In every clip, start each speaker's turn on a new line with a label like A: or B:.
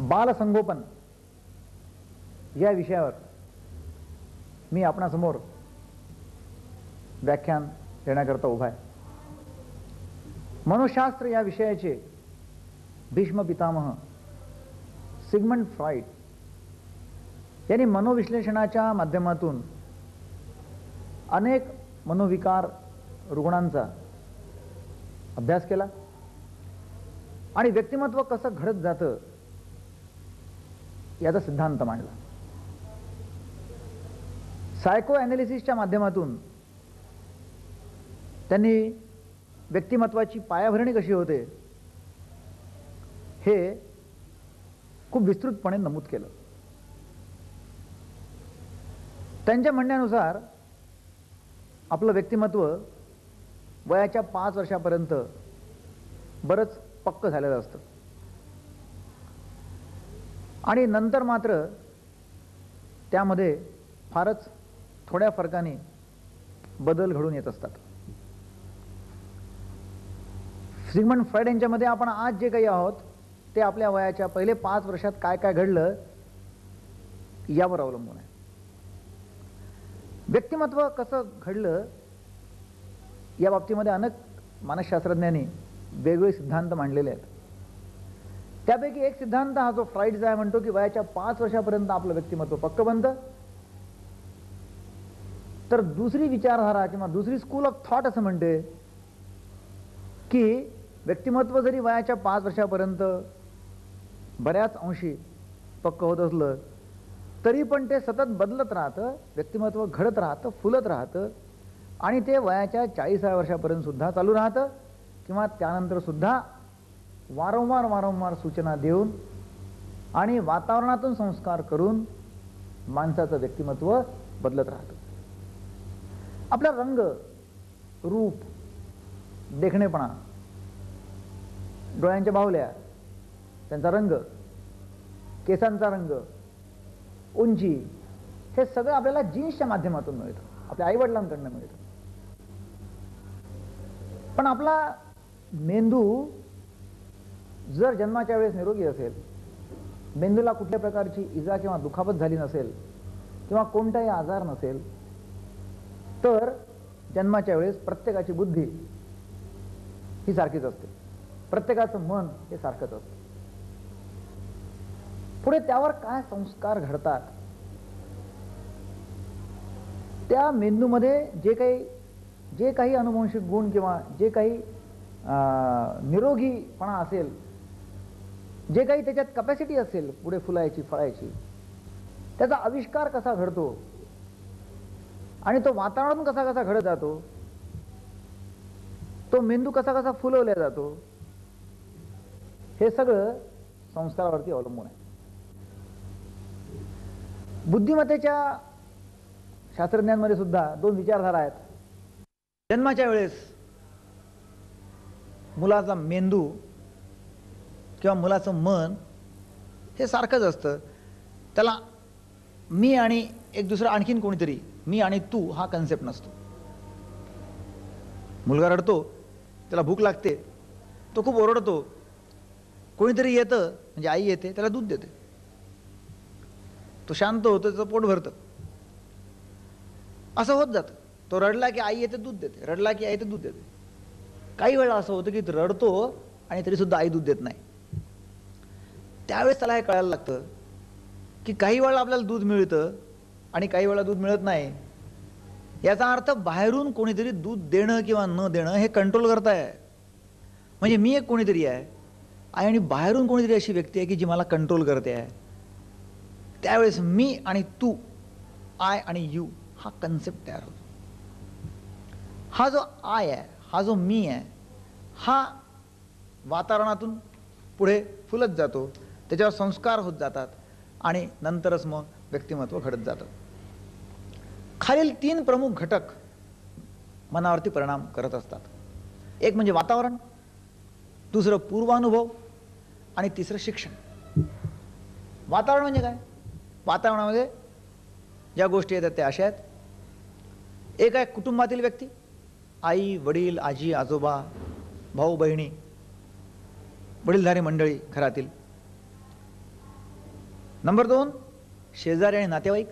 A: बालसंगोपन या विषयावर मी आपणासमोर व्याख्यान देण्याकरता उभा आहे। मनोशास्त्र या विषयाचे भीष्म पितामह सिगमंड फ्रॉइड यांनी मनोविश्लेषणाच्या माध्यमातून अनेक मनोविकार रुग्णांचा अभ्यास केला आणि व्यक्तिमत्व कसं घडत जातं याचा सिद्धांत मांडला। सायको ॲनालिसिसच्या माध्यमातून त्यांनी व्यक्तिमत्वाची पायाभरणी कशी होते हे खूप विस्तृतपणे नमूद केलं। त्यांच्या म्हणण्यानुसार आपलं व्यक्तिमत्व वयाच्या 5 वर्षापर्यंत बरंच पक्क झालेलं असतं आणि नंतर मात्र त्यामध्ये फारच थोड्या फरकाने बदल घडून येत असतात। सिगमंड फ्रॉइड यांच्यामध्ये आपण आज जे काही आहोत ते आपल्या वयाच्या पहिले 5 वर्षात काय काय घडलं यावर अवलंबून आहे। व्यक्तिमत्व कसं घडलं या बाबतीमध्ये अनेक मानसशास्त्रज्ञांनी वेगवेगळे सिद्धांत मांडलेले आहेत। त्यापैकी एक सिद्धांत हा जो फ्रॉइडचा आहे म्हणतो की वयाच्या 5 वर्षापर्यंत आपलं व्यक्तिमत्व पक्क बनतं। तर दुसरी विचारधारा किंवा दुसरी स्कूल ऑफ थॉट असं म्हणते की व्यक्तिमत्व जरी वयाच्या 5 वर्षापर्यंत बऱ्याच अंशी पक्क होत असलं तरी पण ते सतत बदलत राहतं, व्यक्तिमत्व घडत राहतं, फुलत राहतं आणि ते वयाच्या 40व्या वर्षापर्यंत सुद्धा चालू राहतं किंवा त्यानंतर सुद्धा वारंवार सूचना देऊन आणि वातावरणातून संस्कार करून माणसाचं व्यक्तिमत्व बदलत राहतं। आपला रंग, रूप, देखणेपणा, डोळ्यांच्या बाहुल्या, त्यांचा रंग, केसांचा रंग, उंची, हे सगळं आपल्याला जीन्सच्या माध्यमातून मिळतं, आपल्या आईवडिलांकडून मिळतं। पण आपला मेंदू जर जन्माच्या वेळेस निरोगी असेल, मेंदूला कुठल्या प्रकारची इजा किंवा दुखापत झाली नसेल किंवा कोणताही आजार नसेल तर जन्माच्या वेळेस प्रत्येकाची बुद्धी ही सारखीच असते, प्रत्येकाचं मन हे सारखंच असतं। पुढे त्यावर काय संस्कार घडतात, त्या मेंदूमध्ये जे काही अनुवंशिक गुण किंवा जे काही निरोगीपणा असेल, जे काही त्याच्यात कॅपॅसिटी असेल पुढे फुलायची, फळायची, त्याचा आविष्कार कसा घडतो आणि तो वातावरण कसा कसा घडत जातो, तो मेंदू कसा कसा फुलवला जातो, हे सगळं संस्कारावरती अवलंबून आहे। बुद्धिमत्तेच्या शास्त्रज्ञांमध्ये सुद्धा 2 विचारधारा आहेत। जन्माच्या वेळेस मुलाचा मेंदू किंवा मुलाचं मन हे सारखंच असतं, त्याला मी आणि एक दुसरा आणखीन कोणीतरी, मी आणि तू हा कन्सेप्ट नसतो। मुलगा रडतो, त्याला भूक लागते, तो खूप ओरडतो, कोणीतरी येतं म्हणजे आई येते, त्याला दूध देते, तो शांत होतो, त्याचं पोट भरतं, असं होत जातं। तो रडला की आई येते दूध देते, रडला की आई येते दूध देते। काही वेळा असं होतं की रडतो आणि तरी सुद्धा आई दूध देत नाही। त्यावेळेस त्याला हे कळायला लागतं की काही वेळा आपल्याला दूध मिळतं आणि काही वेळा दूध मिळत नाही। याचा अर्थ बाहेरून कोणीतरी दूध देणं किंवा न देणं हे कंट्रोल करताय, म्हणजे मी एक कोणीतरी आहे आणि बाहेरून कोणीतरी अशी व्यक्ती आहे की जी मला कंट्रोल करते आहे। त्यावेळेस मी आणि तू, आय आणि यू हा कन्सेप्ट तयार होतो। हा जो आय आहे, हा जो मी आहे, हा वातावरणातून पुढे फुलत जातो, त्याच्यावर संस्कार होत जातात आणि नंतरच मग व्यक्तिमत्व घडत जातं। खालील 3 प्रमुख घटक मनावरती परिणाम करत असतात। एक म्हणजे वातावरण, दुसरं पूर्वानुभव आणि तिसरं शिक्षण। वातावरण म्हणजे काय? वातावरणामध्ये ज्या गोष्टी येतात त्या अशा आहेत। एक आहे कुटुंबातील व्यक्ती, आई, वडील, आजी, आजोबा, भाऊ, बहिणी, वडीलधारी मंडळी घरातील। नंबर 2 शेजारी आणि नातेवाईक.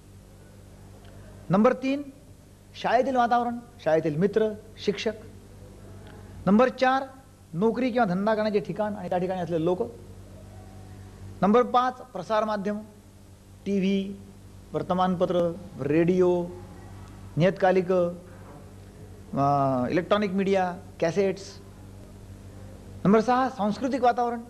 A: नंबर 3 शाळेतील वातावरण, शाळेतील मित्र, शिक्षक. नंबर 4 नोकरी किंवा धंदा करण्याचे ठिकाण आणि त्या ठिकाणी असलेले लोक. नंबर 5 प्रसार माध्यम, टी व्ही, वर्तमानपत्र, रेडिओ, नियतकालिक, इलेक्ट्रॉनिक मीडिया, कॅसेट्स. नंबर 6 सांस्कृतिक वातावरण,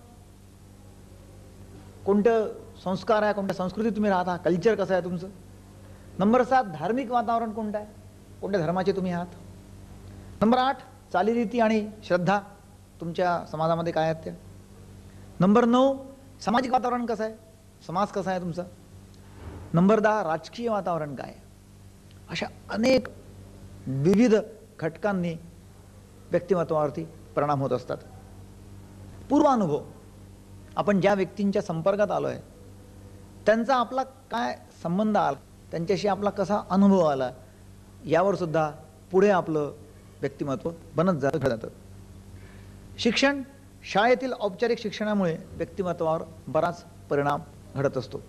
A: कोणतं संस्कार आहे, कोणत्या संस्कृतीत तुम्ही राहता, कल्चर कसं आहे तुमचं. नंबर 7 धार्मिक वातावरण कोणतं आहे, कोणत्या धर्माचे तुम्ही आहात. नंबर 8 चालीरीती आणि श्रद्धा तुमच्या समाजामध्ये काय आहेत त्या. नंबर 9 सामाजिक वातावरण कसं आहे, समाज कसा आहे तुमचा. नंबर 10 राजकीय वातावरण काय आहे. अशा अनेक विविध घटकांनी व्यक्तिमत्वावरती परिणाम होत असतात. पूर्वानुभव, आपण ज्या व्यक्तींच्या संपर्कात आलो आहे त्यांचा आपला काय संबंध आला, त्यांच्याशी आपला कसा अनुभव आला, यावर सुद्धा पुढे आपलं व्यक्तिमत्व बनत जातं. शिक्षण, शाळेतील औपचारिक शिक्षणामुळे व्यक्तिमत्वावर बराच परिणाम घडत असतो.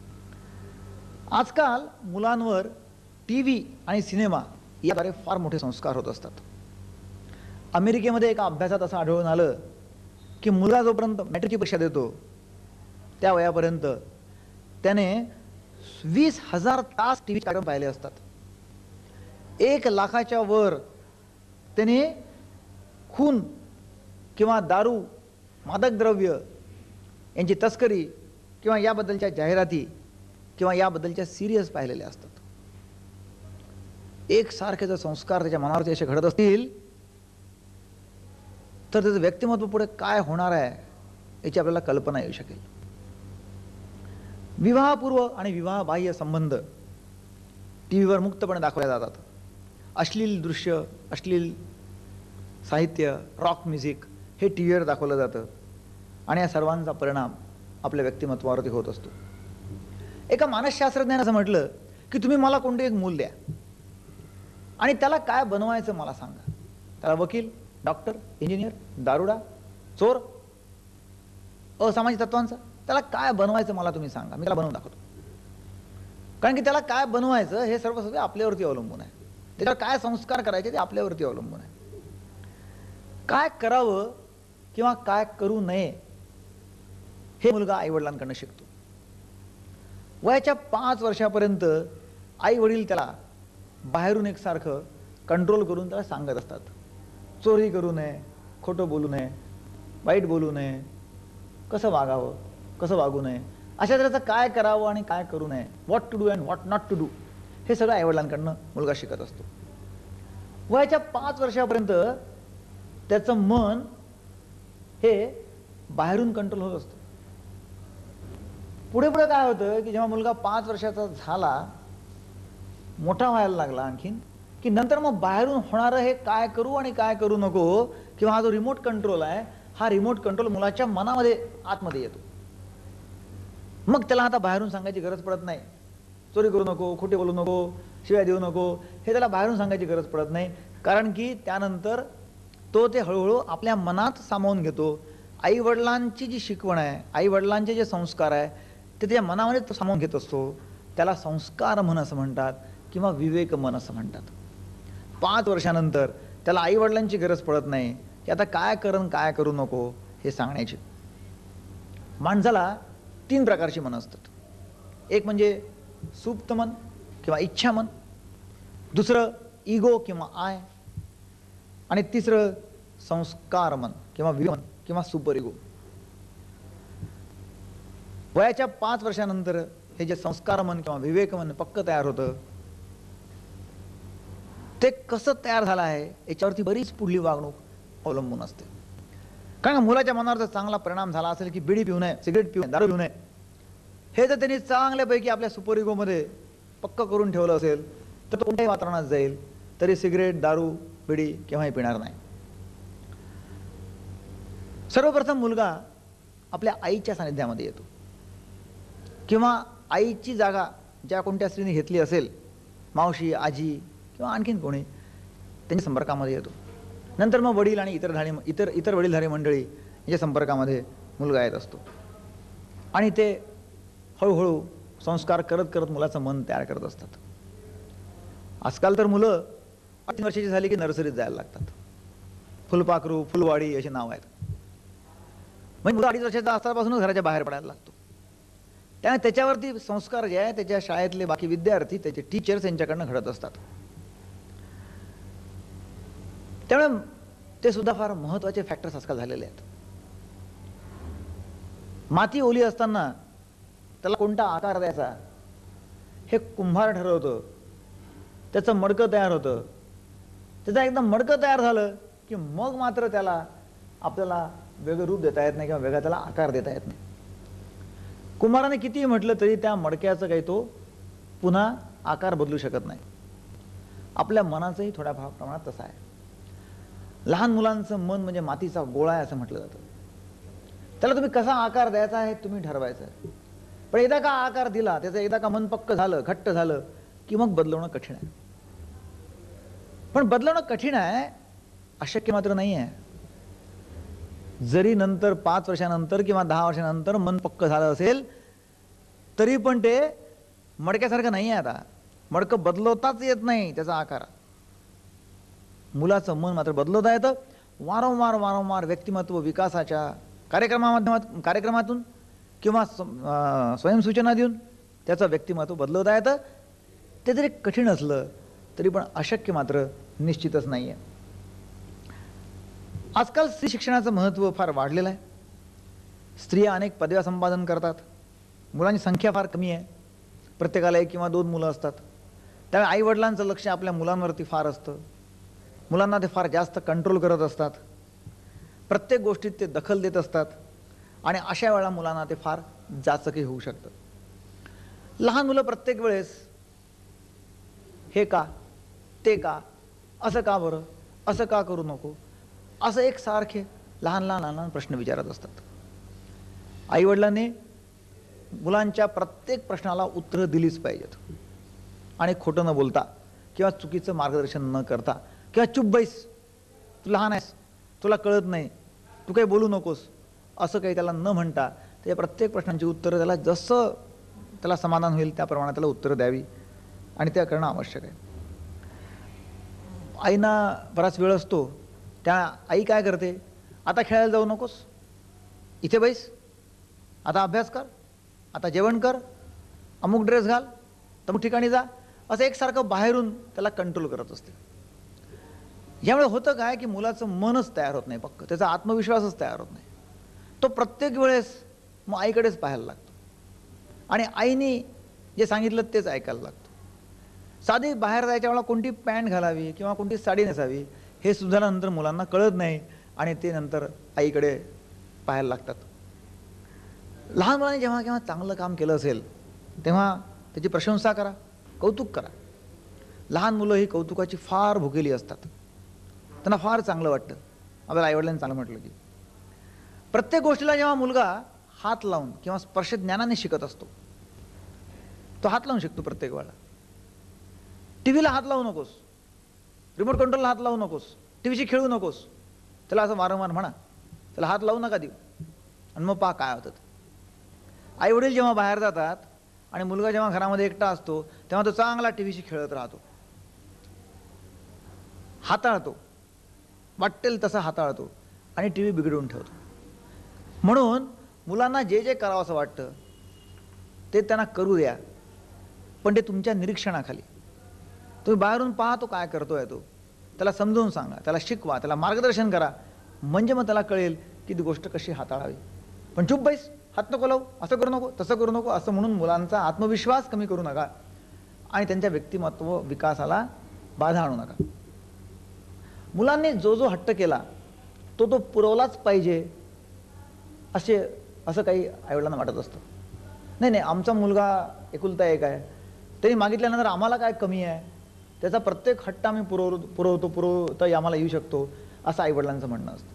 A: आजकाल मुलांवर टी व्ही आणि सिनेमा याद्वारे फार मोठे संस्कार होत असतात. अमेरिकेमध्ये एका अभ्यासात असं आढळून आलं की मुलगा जोपर्यंत मॅट्रिकची परीक्षा देतो त्या वयापर्यंत त्याने 20,000 तास टी व्ही कार्यक्रम पाहिले असतात. 1,00,000च्या वर त्याने खून किंवा दारू, मादक द्रव्य यांची तस्करी किंवा याबद्दलच्या जाहिराती किंवा याबद्दलच्या सिरियस पाहिलेल्या असतात. एकसारखे जर संस्कार त्याच्या मनावरती असे घडत असतील तर त्याचं व्यक्तिमत्व पुढे काय होणार आहे याची आपल्याला कल्पना येऊ शकेल. विवाहपूर्व आणि विवाहबाह्य संबंध टी व्हीवर मुक्तपणे दाखवले जातात. अश्लील दृश्य, अश्लील साहित्य, रॉक म्युझिक हे टी व्हीवर दाखवलं जातं आणि या सर्वांचा परिणाम आपल्या व्यक्तिमत्वावरती होत असतो. एका मानसशास्त्रज्ञाने असं म्हटलं की तुम्ही मला कोणते एक मूल द्या आणि त्याला काय बनवायचं मला सांगा. त्याला वकील, डॉक्टर, इंजिनियर, दारुडा, चोर, असामाजिक तत्वांचा, त्याला काय बनवायचं मला तुम्ही सांगा, मी त्याला बनवून दाखवतो. कारण की त्याला काय बनवायचं हे सर्व आपल्यावरती अवलंबून आहे. त्याच्यावर काय संस्कार करायचे ते आपल्यावरती अवलंबून आहे. काय करावं किंवा काय करू नये हे मुलगा आई वडिलांकडून शिकतो. वयाच्या 5 वर्षापर्यंत आई वडील त्याला बाहेरून एकसारखं कंट्रोल करून त्याला सांगत असतात. चोरी करू नये, खोटं बोलू नये, वाईट बोलू नये, कसं वागावं, कसं वागू नये, अशा तऱ्हेचं काय करावं आणि काय करू नये, what to do and what not to do, हे सगळं आईवडिलांकडनं मुलगा शिकत असतो. वयाच्या 5 वर्षापर्यंत त्याचं मन हे बाहेरून कंट्रोल होत असतं. पुढे पुढे काय होतं की जेव्हा मुलगा 5 वर्षाचा झाला, मोठा व्हायला लागला आणखीन, की नंतर मग बाहेरून होणारं हे काय करू आणि काय करू नको किंवा हा जो रिमोट कंट्रोल आहे हा रिमोट कंट्रोल मुलाच्या मनामध्ये आतमध्ये येतो. मग त्याला आता बाहेरून सांगायची गरज पडत नाही. चोरी करू नको, खोटे बोलू नको, शिव्या देऊ नको हे त्याला बाहेरून सांगायची गरज पडत नाही. कारण की त्यानंतर तो ते हळूहळू आपल्या मनात सामावून घेतो. आई वडिलांची जी शिकवण आहे, आई वडिलांचे जे संस्कार आहे ते त्याच्या मनामध्ये तो सामावून घेत असतो. त्याला संस्कार मन असं म्हणतात किंवा विवेक मन असं म्हणतात. 5 वर्षानंतर त्याला आई वडिलांची गरज पडत नाही की आता काय करण काय करू नको हे सांगण्याची. माणसाला 3 प्रकारची मन असतात. एक म्हणजे सुप्त मन किंवा इच्छा मन, दुसरं इगो किंवा आय, आणि तिसरं संस्कार मन किंवा विवेक मन किंवा सुपर इगो. वयाच्या 5 वर्षानंतर हे जे संस्कार मन किंवा विवेक मन पक्क तयार होतं. ते कसं तयार झालं आहे याच्यावरती बरीच पुढली वागणूक अवलंबून असते. कारण मुलाच्या मनावर जर चांगला परिणाम झाला असेल की बिडी पिऊ नये, सिगरेट पिऊ नये, दारू पिऊ नये, हे जर त्यांनी चांगल्यापैकी आपल्या सुपर इगोमध्ये पक्क करून ठेवलं असेल तर तो कोणत्याही वातावरणात जाईल तरी सिगरेट, दारू, बिडी केव्हाही पिणार नाही. सर्वप्रथम मुलगा आपल्या आईच्या सानिध्यामध्ये येतो किंवा आईची जागा ज्या कोणत्या स्त्रीने घेतली असेल, मावशी, आजी किंवा आणखीन कोणी, त्यांच्या संपर्कामध्ये येतो. नंतर मग वडील आणि इतर वडीलधारी मंडळी यांच्या संपर्कामध्ये मुलगा येत असतो आणि ते हळूहळू संस्कार करत करत मुलाचं मन तयार करत असतात. आजकाल तर मुलं 3 वर्षाची झाली की नर्सरीत जायला लागतात. फुलपाखरू, फुलवाडी अशी नाव आहेत. म्हणजे मुलं 2.5 वर्षाचा असल्यापासूनच घराच्या बाहेर पडायला लागतो. त्यामुळे त्याच्यावरती संस्कार जे आहे त्याच्या शाळेतले बाकी विद्यार्थी, त्याचे टीचर्स यांच्याकडनं घडत असतात. त्यामुळे ते सुद्धा फार महत्त्वाचे फॅक्टर्स आजकाल झालेले आहेत. माती ओली असताना त्याला कोणता आकार द्यायचा हे कुंभार ठरवतो. त्याचं मडकं तयार होतं. त्याचं एकदम मडकं तयार झालं की मग मात्र त्याला आपल्याला वेगळं रूप देता येत नाही किंवा वेगळा त्याला आकार देता येत नाही. कुंभाराने कितीही म्हटलं तरी त्या मडक्याचं काही तो पुन्हा आकार बदलू शकत नाही. आपल्या मनाचंही थोड्या प्रमाणात तसं आहे. लहान मुलांचं मन म्हणजे मातीचा गोळा आहे असं म्हटलं जातं. त्याला तुम्ही कसा आकार द्यायचा आहे तुम्ही ठरवायचं. पण एकदा का आकार दिला, त्याचं एकदा का मन पक्क झालं, घट्ट झालं की मग बदलवणं कठीण आहे. पण बदलवणं कठीण आहे, अशक्य मात्र नाही आहे. जरी नंतर 5 वर्षानंतर किंवा 10 वर्षानंतर मन पक्क झालं असेल तरी पण ते मडक्यासारखं नाही आहे. आता मडकं बदलवताच येत नाही त्याचा आकार. मुलाचं मन मात्र बदलवता येतं. वारंवार वारंवार व्यक्तिमत्व विकासाच्या कार्यक्रमातून किंवा स्वयंसूचना देऊन त्याचं व्यक्तिमत्व बदलवता येतं. ते जरी कठीण असलं तरी पण अशक्य मात्र निश्चितच नाही आहे. आजकाल स्त्री शिक्षणाचं महत्त्व फार वाढलेलं आहे. स्त्रिया अनेक पदव्या संपादन करतात. मुलांची संख्या फार कमी आहे. प्रत्येकाला 1 किंवा 2 मुलं असतात. त्यामुळे आईवडिलांचं लक्ष आपल्या मुलांवरती फार असतं. मुलांना ते फार जास्त कंट्रोल करत असतात. प्रत्येक गोष्टीत ते दखल देत असतात आणि अशा वेळेला मुलांना ते फार जाचकही होऊ शकतं. लहान मुलं प्रत्येक वेळेस हे का, ते का, असं का बरं, असं का करू नको, असं एक सारखे लहान लहान प्रश्न विचारत असतात. आईवडिलांनी मुलांच्या प्रत्येक प्रश्नाला उत्तरं दिलीच पाहिजेत आणि खोटं न बोलता किंवा चुकीचं मार्गदर्शन न करता किंवा चुप बैस, तू लहान आहेस, तुला कळत नाही, तू काही बोलू नकोस, असं काही त्याला न म्हणता त्या प्रत्येक प्रश्नांची उत्तरं त्याला जसं त्याला समाधान होईल त्याप्रमाणे त्याला उत्तरं द्यावी आणि त्या करणं आवश्यक आहे. आईना बराच वेळ असतो. त्या आई काय करते, आता खेळायला जाऊ नकोस, इथे बैस, आता अभ्यास कर, आता जेवण कर, अमुक ड्रेस घाल, तमुक ठिकाणी जा, असं एकसारखं बाहेरून त्याला कंट्रोल करत असते. यामुळे होतं काय की मुलाचं मनच तयार होत नाही पक्क, त्याचा आत्मविश्वासच तयार होत नाही. तो प्रत्येक वेळेस मग आईकडेच पाहायला लागतो आणि आईने जे सांगितलं तेच ऐकायला लागतो. साधी बाहेर जायच्या वेळेला कोणती पॅन्ट घालावी किंवा कोणती साडी नेसावी हे सुद्धा नंतर मुलांना कळत नाही आणि ते नंतर आईकडे पाहायला लागतात. लहान मुलांनी जेव्हा केव्हा चांगलं काम केलं असेल तेव्हा त्याची प्रशंसा करा, कौतुक करा. लहान मुलं ही कौतुकाची फार भुकेली असतात. त्यांना फार चांगलं वाटतं आपल्याला आईवडिलांनी चांगलं म्हटलं की. प्रत्येक गोष्टीला जेव्हा मुलगा हात लावून किंवा स्पर्श ज्ञानाने शिकत असतो, तो हात लावून शिकतो प्रत्येक वेळेला. टीव्हीला हात लावू नकोस, रिमोट कंट्रोलला हात लावू नकोस, टीव्हीशी खेळू नकोस, त्याला असं वारंवार म्हणा, त्याला हात लावू नका देऊ आणि मग पहा काय होतं. आई वडील जेव्हा बाहेर जातात आणि मुलगा जेव्हा घरामध्ये एकटा असतो तेव्हा तो चांगला टीव्हीशी खेळत राहतो, हाताळतो, वाटेल तसा हाताळतो आणि टीव्ही बिघडवून ठेवतो. म्हणून मुलांना जे जे करावं असं वाटतं ते त्यांना करू द्या, पण ते तुमच्या निरीक्षणाखाली. तुम्ही बाहेरून पहा तो काय करतोय, तो त्याला समजून सांगा, त्याला शिकवा, त्याला मार्गदर्शन करा, म्हणजे मग त्याला कळेल की ती गोष्ट कशी हाताळावी. पण चुप बैस, हात नको लावू, असं करू नको, तसं करू नको असं म्हणून मुलांचा आत्मविश्वास कमी करू नका आणि त्यांच्या व्यक्तिमत्व विकासाला बाधा आणू नका. मुलांनी जो जो हट्ट केला तो तो पुरवलाच पाहिजे असं काही आईवडिलांना वाटत असतं. नाही नाही, आमचा मुलगा एकुलता एक आहे, त्यांनी मागितल्यानंतर आम्हाला काय कमी आहे, त्याचा प्रत्येक हट्ट आम्ही पुरवता आम्हाला येऊ शकतो, असं आईवडिलांचं म्हणणं असतं.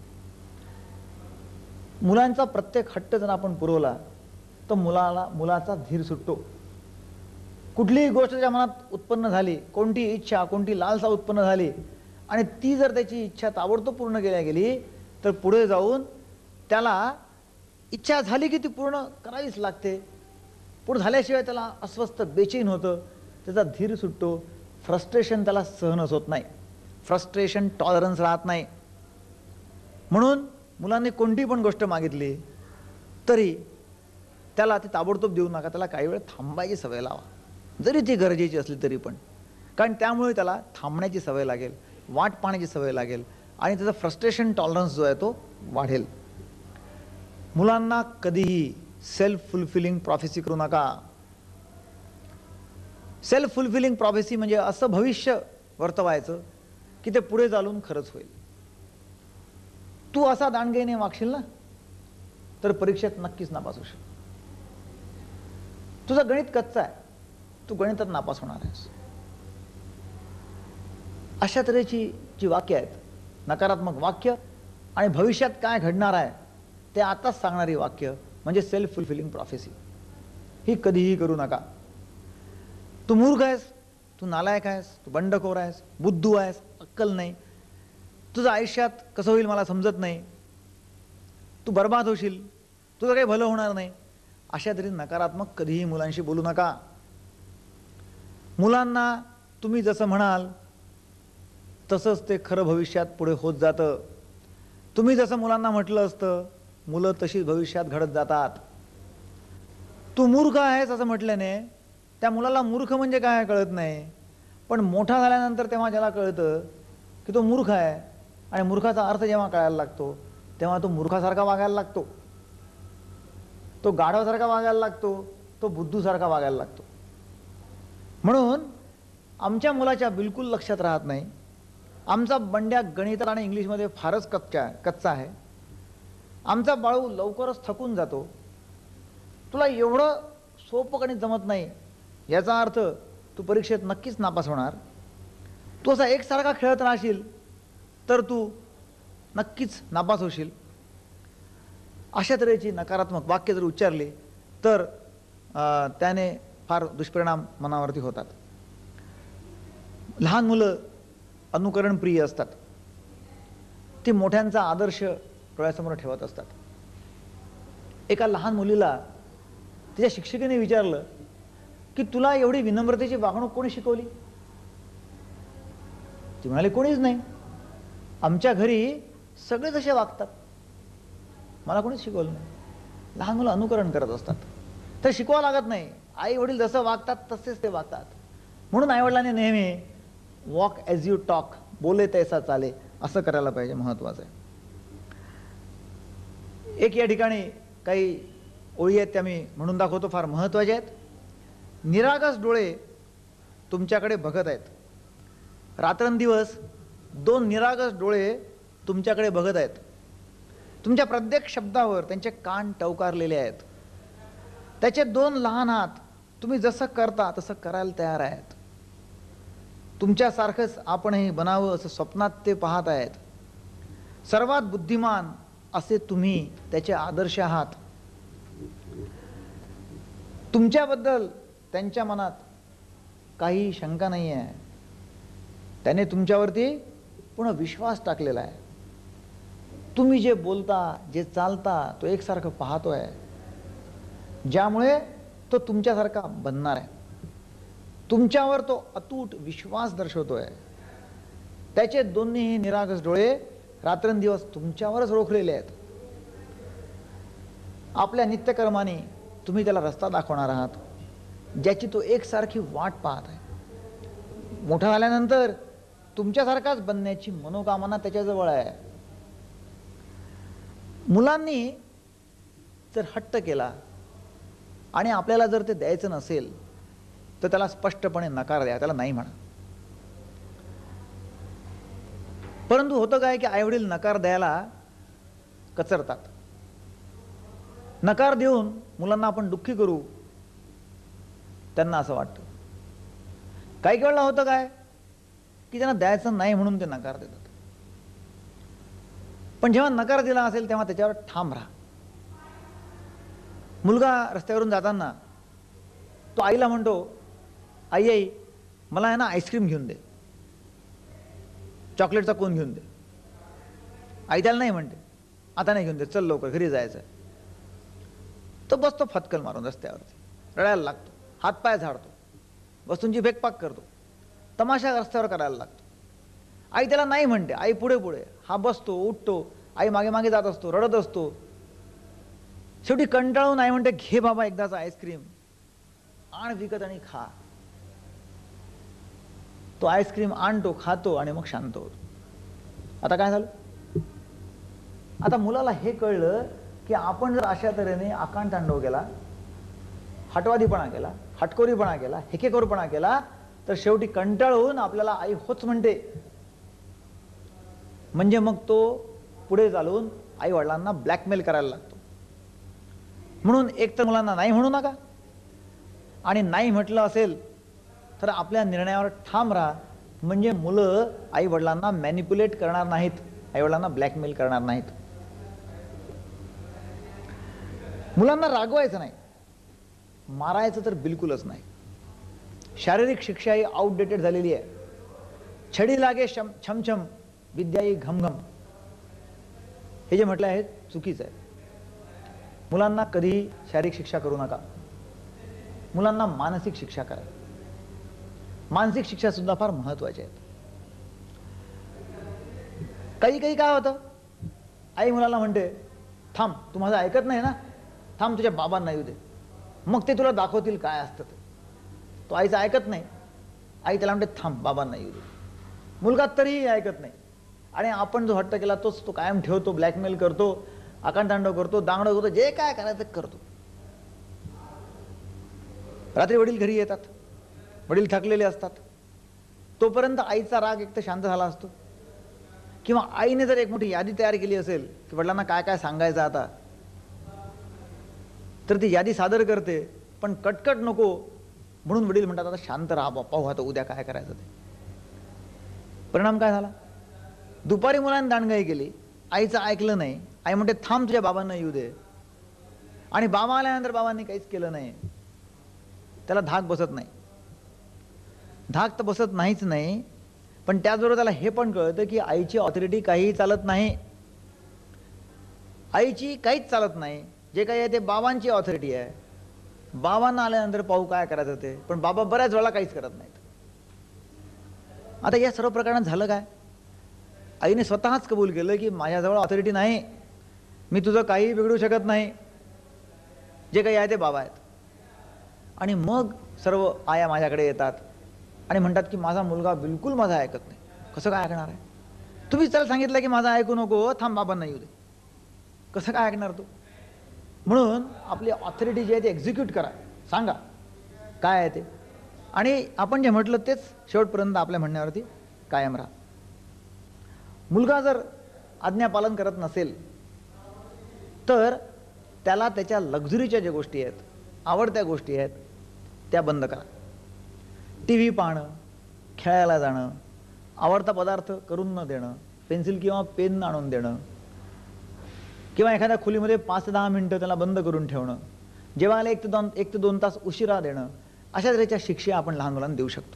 A: मुलांचा प्रत्येक हट्ट जर आपण पुरवला तर मुलाचा धीर सुटतो. कुठलीही गोष्ट त्याच्या मनात उत्पन्न झाली, कोणती इच्छा, कोणती लालसा उत्पन्न झाली आणि ती जर त्याची इच्छा ताबडतोब पूर्ण केल्या गेली तर पुढे जाऊन त्याला इच्छा झाली की ती पूर्ण करावीच लागते. पुढे झाल्याशिवाय त्याला अस्वस्थ बेचैन होतं, त्याचा धीर सुटतो, फ्रस्ट्रेशन त्याला सहनच होत नाही, फ्रस्ट्रेशन टॉलरन्स राहत नाही. म्हणून मुलांनी कोणती पण गोष्ट मागितली तरी त्याला ती ताबडतोब देऊ नका, त्याला काही वेळ थांबायची सवय लावा, जरी ती गरजेची असली तरी पण. कारण त्यामुळे त्याला थांबण्याची सवय लागेल, वाट पाहण्याची सवय लागेल आणि त्याचा फ्रस्ट्रेशन टॉलरन्स जो आहे तो वाढेल. मुलांना कधीही सेल्फ फुलफिलिंग प्रॉफेसी करू नका. सेल्फ फुलफिलिंग प्रॉफेसी म्हणजे असं भविष्य वर्तवायचं की ते पुढे चालून खरंच होईल. तू असा दांडगेने वागशील ना तर परीक्षेत नक्कीच नापास होशील. तुझं गणित कच्चा आहे, तू गणितात नापास होणार आहेस. अशा तऱ्हेची जी वाक्य आहेत, नकारात्मक वाक्य आणि भविष्यात काय घडणार आहे ते आताच सांगणारी वाक्य म्हणजे सेल्फ फुलफिलिंग प्रॉफेसी. ही कधीही करू नका. तू मूर्ख आहेस, तू नालायक आहेस, तू बंडखोर आहेस, बुद्धू आहेस, अक्कल नाही, तुझं आयुष्यात कसं होईल मला समजत नाही, तू बर्बाद होशील, तुझं काही भलं होणार नाही, अशा तरी नकारात्मक कधीही मुलांशी बोलू नका. मुलांना तुम्ही जसं म्हणाल तसंच ते खरं भविष्यात पुढे होत जातं. तुम्ही जसं मुलांना म्हटलं असतं मुलं तशीच भविष्यात घडत जातात. तू मूर्ख आहेस असं म्हटल्याने त्या मुलाला मूर्ख म्हणजे काय कळत नाही, पण मोठा झाल्यानंतर तेव्हा त्याला कळतं की तो मूर्ख आहे आणि मूर्खाचा अर्थ जेव्हा कळायला लागतो तेव्हा तो मूर्खासारखा वागायला लागतो, तो गाढवासारखा वागायला लागतो, तो बुद्धूसारखा वागायला लागतो. म्हणून आमच्या मुलाच्या बिलकुल लक्षात राहत नाही, आमचा बंड्या गणितात आणि इंग्लिशमध्ये फारच कच्चा आहे, आमचा बाळू लवकरच थकून जातो, तुला एवढं सोपं गणित जमत नाही, याचा अर्थ तू परीक्षेत नक्कीच नापास होणार, तू असा एकसारखा खेळत राहशील तर तू नक्कीच नापास होशील. अशा तऱ्हेची नकारात्मक वाक्य जर उच्चारली तर त्याने फार दुष्परिणाम मनावरती होतात. लहान मुलं अनुकरणप्रिय असतात, ती मोठ्यांचा आदर्श डोळ्यासमोर ठेवत असतात. एका लहान मुलीला तिच्या शिक्षिकेने विचारलं की तुला एवढी विनम्रतेची वागणूक कोणी शिकवली? ती म्हणाली कोणीच नाही, आमच्या घरी सगळे जसे वागतात, मला कोणीच शिकवलं नाही. लहान मुलं अनुकरण करत असतात, तर शिकवावं लागत नाही, आई वडील जसं वागतात तसेच ते वागतात. म्हणून आईवडिलांनी नेहमी वॉक ॲज यू टॉक, बोले तैसा चाले, असं करायला पाहिजे, महत्त्वाचं आहे. एक या ठिकाणी काही ओळी आहेत त्या मी म्हणून दाखवतो, फार महत्त्वाच्या आहेत. निरागस डोळे तुमच्याकडे बघत आहेत, रात्रंदिवस दोन निरागस डोळे तुमच्याकडे बघत आहेत, तुमच्या प्रत्येक शब्दावर त्यांचे कान टवकारलेले आहेत, त्याचे दोन लहान हात तुम्ही जसं करता तसं करायला तयार आहेत, तुमच्यासारखंच आपणही बनावं असं स्वप्नात ते पाहत आहेत, सर्वात बुद्धिमान असे तुम्ही त्याचे आदर्श आहात, तुमच्याबद्दल त्यांच्या मनात काही शंका नाही आहे, त्याने तुमच्यावरती पुन्हा विश्वास टाकलेला आहे, तुम्ही जे बोलता जे चालता तो एकसारखं पाहतोय, ज्यामुळे तो तुमच्यासारखा बनणार आहे, तुमच्यावर तो अतूट विश्वास दर्शवतोय. त्याचे दोन्हीही निरागस डोळे रात्रंदिवस तुमच्यावरच रोखलेले आहेत. आपल्या नित्यकर्माने तुम्ही त्याला रस्ता दाखवणार आहात, ज्याची तो एकसारखी वाट पाहत आहे. मोठा झाल्यानंतर तुमच्यासारखाच बनण्याची मनोकामना त्याच्याजवळ आहे. मुलांनी जर हट्ट केला आणि आपल्याला जर ते द्यायचं नसेल तर त्याला स्पष्टपणे नकार द्या, त्याला नाही म्हणा. परंतु होतं काय की आईवडील नकार द्यायला कचरतात. नकार देऊन मुलांना आपण दुःखी करू त्यांना असं वाटतं. काही वेळेला होतं काय की त्यांना द्यायचं नाही म्हणून ते नकार देतात, पण जेव्हा नकार दिला असेल तेव्हा त्याच्यावर ठाम राहा. मुलगा रस्त्यावरून जाताना तो आईला म्हणतो, आई आई मला आहे ना आईस्क्रीम घेऊन दे, चॉकलेटचा कोन घेऊन दे. आई त्याला नाही म्हणते, आता नाही घेऊन दे, चल लवकर घरी जायचं. तो बसतो फटकल मारून रस्त्यावरती. रडायला लागतो, हातपाय झाडतो, वस्तूंची फेकपाक करतो, तमाशा रस्त्यावर करायला लागतो. आई त्याला नाही म्हणते, आई पुढे पुढे, हा बसतो, उठतो, आई मागे मागे जात असतो, रडत असतो. शेवटी कंटाळून नाही म्हणते, घे बाबा एकदाचा आईस्क्रीम, आण विकत आणि खा. तो आईस्क्रीम आणतो, खातो आणि मग शांत होतो. आता काय झालं? आता मुलाला हे कळलं की आपण जर अशा तऱ्हेने आकांडतांडव केला, हटवादीपणा केला, हटकोरीपणा केला, हेकेखोरपणा केला, तर शेवटी कंटाळून आपल्याला आई होच म्हणते. म्हणजे मग तो पुढे चालून आई वडिलांना ब्लॅकमेल करायला लागतो. म्हणून एक तर मुलांना नाही म्हणू नका, आणि नाही म्हटलं असेल तर आपल्या निर्णयावर ठाम राहा. म्हणजे मुलं आई वडिलांना मॅनिप्युलेट करणार नाहीत, आई वडिलांना ब्लॅकमेल करणार नाहीत. मुलांना रागवायचं नाही, मारायचं तर बिलकुलच नाही. शारीरिक शिक्षा ही आउटडेटेड झालेली आहे. छडी लागे छमछम, विद्या ही घमघम, हे जे म्हटलं आहे चुकीचं आहे. मुलांना कधीही शारीरिक शिक्षा करू नका, मुलांना मानसिक शिक्षा करा. मानसिक शिक्षा सुद्धा फार महत्वाची आहेत. काही काही काय होतं, आई मुलाला म्हणते, थांब, तू माझं ऐकत नाही ना, थांब तुझ्या बाबांना येऊ दे, मग ते तुला दाखवतील काय असतं ते. तो आईचं ऐकत नाही, आई त्याला म्हणते, थांब बाबांना येऊ दे. मुलगा तरीही ऐकत नाही, आणि आपण जो हट्ट केला तोच तो कायम ठेवतो, ब्लॅकमेल करतो, आकांडतांडव करतो, दांगडं करतो, जे काय करायचं करतो. रात्री वडील घरी येतात, वडील थकलेले असतात, तोपर्यंत आईचा राग एक तर शांत झाला असतो, किंवा आईने जर एक मोठी यादी तयार केली असेल की वडिलांना काय काय सांगायचं आता, तर ती यादी सादर करते. पण कटकट नको म्हणून वडील म्हणतात, आता शांत राहा बाप्पा, पाहू आता उद्या काय करायचं ते. परिणाम काय झाला? दुपारी मुलांनी दांडगाई केली, आईचं ऐकलं नाही. आई म्हणते, थांब तुझ्या बाबांना येऊ दे, आणि बाबा आल्यानंतर बाबांनी काहीच केलं नाही. त्याला धाक बसत नाही. धाक तर बसत नाहीच नाही, पण त्याचबरोबर त्याला हे पण कळतं की आईची ऑथॉरिटी काहीही चालत नाही, आईची काहीच चालत नाही. जे काही आहे ते बाबांची ऑथॉरिटी आहे. बाबांना आल्यानंतर पाहू काय करायचं ते, पण बाबा बऱ्याच वेळा काहीच करत नाहीत. आता या सर्व प्रकरणात झालं काय? आईने स्वतःच कबूल केलं की माझ्याजवळ ऑथॉरिटी नाही, मी तुझं काही बिघडू शकत नाही, जे काही आहे ते बाबा आहेत. आणि मग सर्व आया माझ्याकडे येतात आणि म्हणतात की माझा मुलगा बिलकुल माझा ऐकत नाही. कसं काय ऐकणार आहे? तुम्हीच त्याला सांगितलं की माझा ऐकू नको, थांब बाबांना येऊ दे. कसं काय ऐकणार तू? म्हणून आपली ऑथॉरिटी जी आहे ती एक्झिक्यूट करा, सांगा काय आहे ते, आणि आपण जे म्हटलं तेच शेवटपर्यंत आपल्या म्हणण्यावरती कायम राहा. मुलगा जर आज्ञापालन करत नसेल तर त्याला त्याच्या लक्झरीच्या ज्या गोष्टी आहेत, आवडत्या गोष्टी आहेत, त्या बंद करा. TV पाहणं, खेळायला जाणं, आवडता पदार्थ करून न देणं, पेन्सिल किंवा पेन आणून देणं, किंवा एखाद्या खोलीमध्ये 5 ते 10 मिनिटं त्याला बंद करून ठेवणं, जेवायला 1 ते 2 तास उशिरा देणं, अशा तऱ्हेच्या शिक्षा आपण लहान मुलांना देऊ शकतो.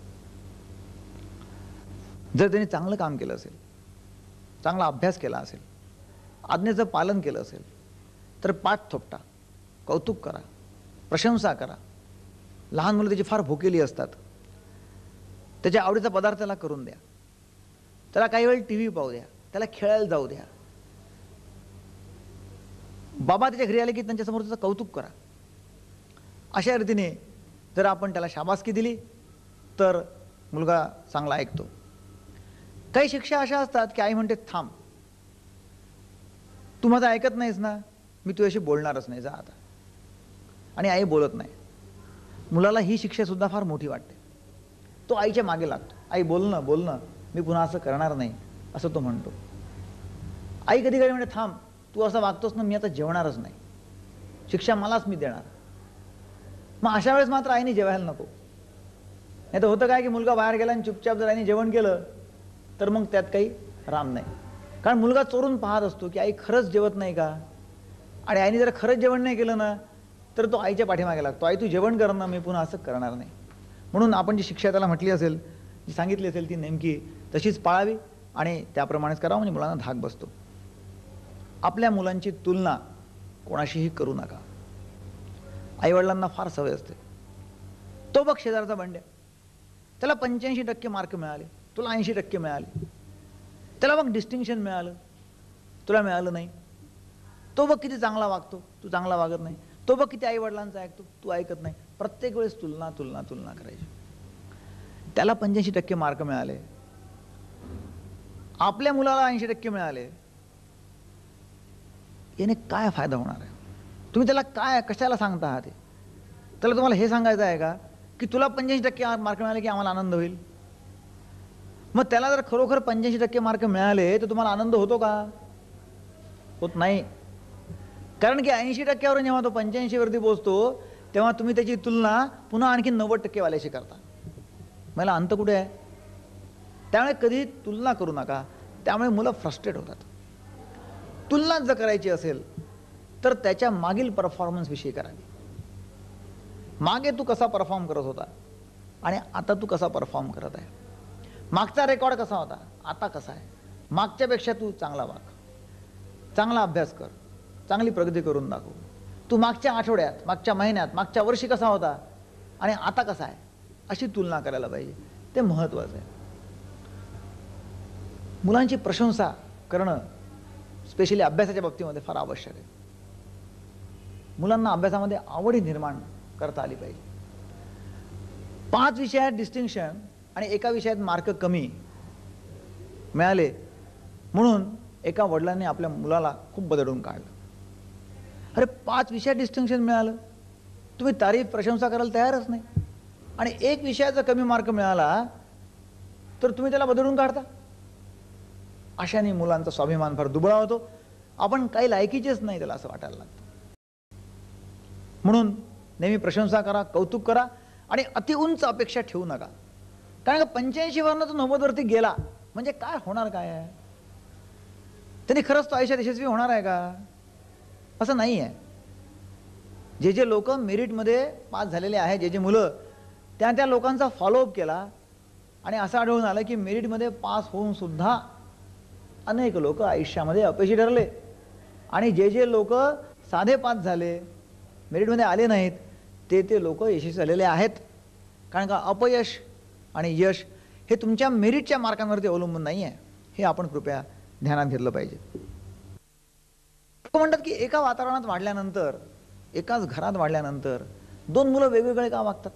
A: जर त्यांनी चांगलं काम केलं असेल, चांगला अभ्यास केला असेल, आज्ञेचं पालन केलं असेल, तर पाठ थोपटा, कौतुक करा, प्रशंसा करा. लहान मुलं त्याची फार भुकेली असतात, त्याच्या आवडीचा पदार्थ त्याला करून द्या, त्याला काही वेळ TV पाहू द्या, त्याला खेळायला जाऊ द्या. बाबा त्याच्या घरी आले की त्यांच्यासमोर त्याचं कौतुक करा. अशा रीतीने जर आपण त्याला शाबासकी दिली तर मुलगा चांगला ऐकतो. काही शिक्षा अशा असतात की आई म्हणते, थांब, तू माझं ऐकत नाहीस ना, मी तुझ्याशी बोलणारच नाही, जा आता. आणि आई बोलत नाही. मुलाला ही शिक्षा सुद्धा फार मोठी वाटते. तो आईच्या मागे लागतो, आई बोलणं बोलणं, मी पुन्हा असं करणार नाही असं तो म्हणतो. आई कधी कधी म्हणते, थांब, तू असं वागतोस ना, मी आता जेवणारच नाही, शिक्षा मलाच मी देणार. मग अशा वेळेस मात्र आईने जेवायला नको. नाही तर होतं काय की मुलगा बाहेर गेला आणि चुपचाप जर आईने जेवण केलं तर मग त्यात काही राम नाही. कारण मुलगा चोरून पाहत असतो की आई खरंच जेवत नाही का, आणि आईने जर खरंच जेवण नाही केलं ना तर तो आईच्या पाठीमागे लागतो, आई तू जेवण कर ना, मी पुन्हा असं करणार नाही. म्हणून आपण जी शिक्षा त्याला म्हटली असेल, जी सांगितली असेल, ती नेमकी तशीच पाळावी आणि त्याप्रमाणेच करावं, म्हणजे मुलांना धाक बसतो. आपल्या मुलांची तुलना कोणाशीही करू नका. आईवडिलांना फार सवय असते. तो बघ शेजारचा बंड्या, त्याला 85% मार्क मिळाले, तुला 80% मिळाले. त्याला बघ डिस्टिंक्शन मिळालं, तुला मिळालं नाही. तो बघ किती चांगला वागतो, तू चांगला वागत नाही. तो बघ किती आईवडिलांचं ऐकतो, तू ऐकत नाही. प्रत्येक वेळेस तुलना तुलना तुलना करायची. त्याला 85% मार्क मिळाले, आपल्या मुलाला 80% मिळाले, याने काय फायदा होणार आहे? तुम्ही त्याला काय कशाला सांगता आहात? त्याला तुम्हाला हे सांगायचं आहे का की तुला 85% मार्क मिळाले की आम्हाला आनंद होईल? मग त्याला जर खरोखर 85% मार्क मिळाले तर तुम्हाला आनंद होतो का? होत नाही. कारण की 80% जेव्हा तो 85 वरती पोहोचतो तेव्हा तुम्ही त्याची तुलना पुन्हा आणखी 90% वाल्याशी करता. मला अंत कुठे आहे? त्यामुळे कधी तुलना करू नका. त्यामुळे मुलं फ्रस्ट्रेट होतात. तुलना जर करायची असेल तर त्याच्या मागील परफॉर्मन्स विषयी करावी. मागे तू कसा परफॉर्म करत होता आणि आता तू कसा परफॉर्म करत आहे. मागचा रेकॉर्ड कसा होता, आता कसा आहे. मागच्यापेक्षा तू चांगला वाग, चांगला अभ्यास कर, चांगली प्रगती करून दाखव. तू मागच्या आठवड्यात, मागच्या महिन्यात, मागच्या वर्षी कसा होता आणि आता कसा आहे, अशी तुलना करायला पाहिजे. ते महत्त्वाचं आहे. मुलांची प्रशंसा करणं स्पेशली अभ्यासाच्या बाबतीमध्ये फार आवश्यक आहे. मुलांना अभ्यासामध्ये आवड निर्माण करता आली पाहिजे. 5 विषयात डिस्टिंक्शन आणि एका विषयात मार्क कमी मिळाले म्हणून एका वडिलांनी आपल्या मुलाला खूप बदलून काढलं. अरे 5 विषयात डिस्टिंक्शन मिळालं, तुम्ही तारीफ प्रशंसा करायला तयारच नाही. आणि एक विषयाचा कमी मार्क मिळाला तर तुम्ही त्याला बदलून काढता. अशाने मुलांचा स्वाभिमान फार दुबळा होतो. आपण काही लायकीचेच नाही त्याला असं वाटायला लागतं. म्हणून नेहमी प्रशंसा करा, कौतुक करा आणि अति उंच अपेक्षा ठेवू नका. कारण 85 वरनं तो 90 वरती गेला म्हणजे काय होणार काय आहे? त्यांनी खरंच तो आयुष्यात यशस्वी होणार आहे का? असं नाही आहे. जे जे लोक मेरिटमध्ये पास झालेले आहेत, जे जे मुलं, त्या लोकांचा फॉलोअप केला आणि असं आढळून आलं की मेरिटमध्ये पास होऊन सुद्धा अनेक लोक आयुष्यामध्ये अपयशी ठरले. आणि जे जे लोक साधे पास झाले, मेरिटमध्ये आले नाहीत, ते लोक यशस्वी झालेले आहेत. कारण का अपयश आणि यश हे तुमच्या मेरिटच्या मार्कांवरती अवलंबून नाही आहे. हे आपण कृपया ध्यानात घेतलं पाहिजे. म्हणतात की एका वातावरणात वाढल्यानंतर, एकाच घरात वाढल्यानंतर 2 मुलं वेगवेगळे का वागतात?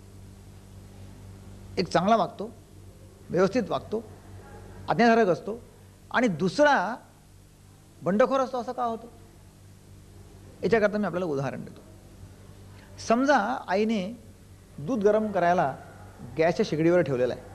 A: एक चांगला वागतो, व्यवस्थित वागतो, आज्ञाधारक असतो आणि दुसरा बंडखोर असतो. असं का होतं? याच्याकरता मी आपल्याला उदाहरण देतो. समजा आईने दूध गरम करायला गॅसच्या शेगडीवर ठेवलेला आहे.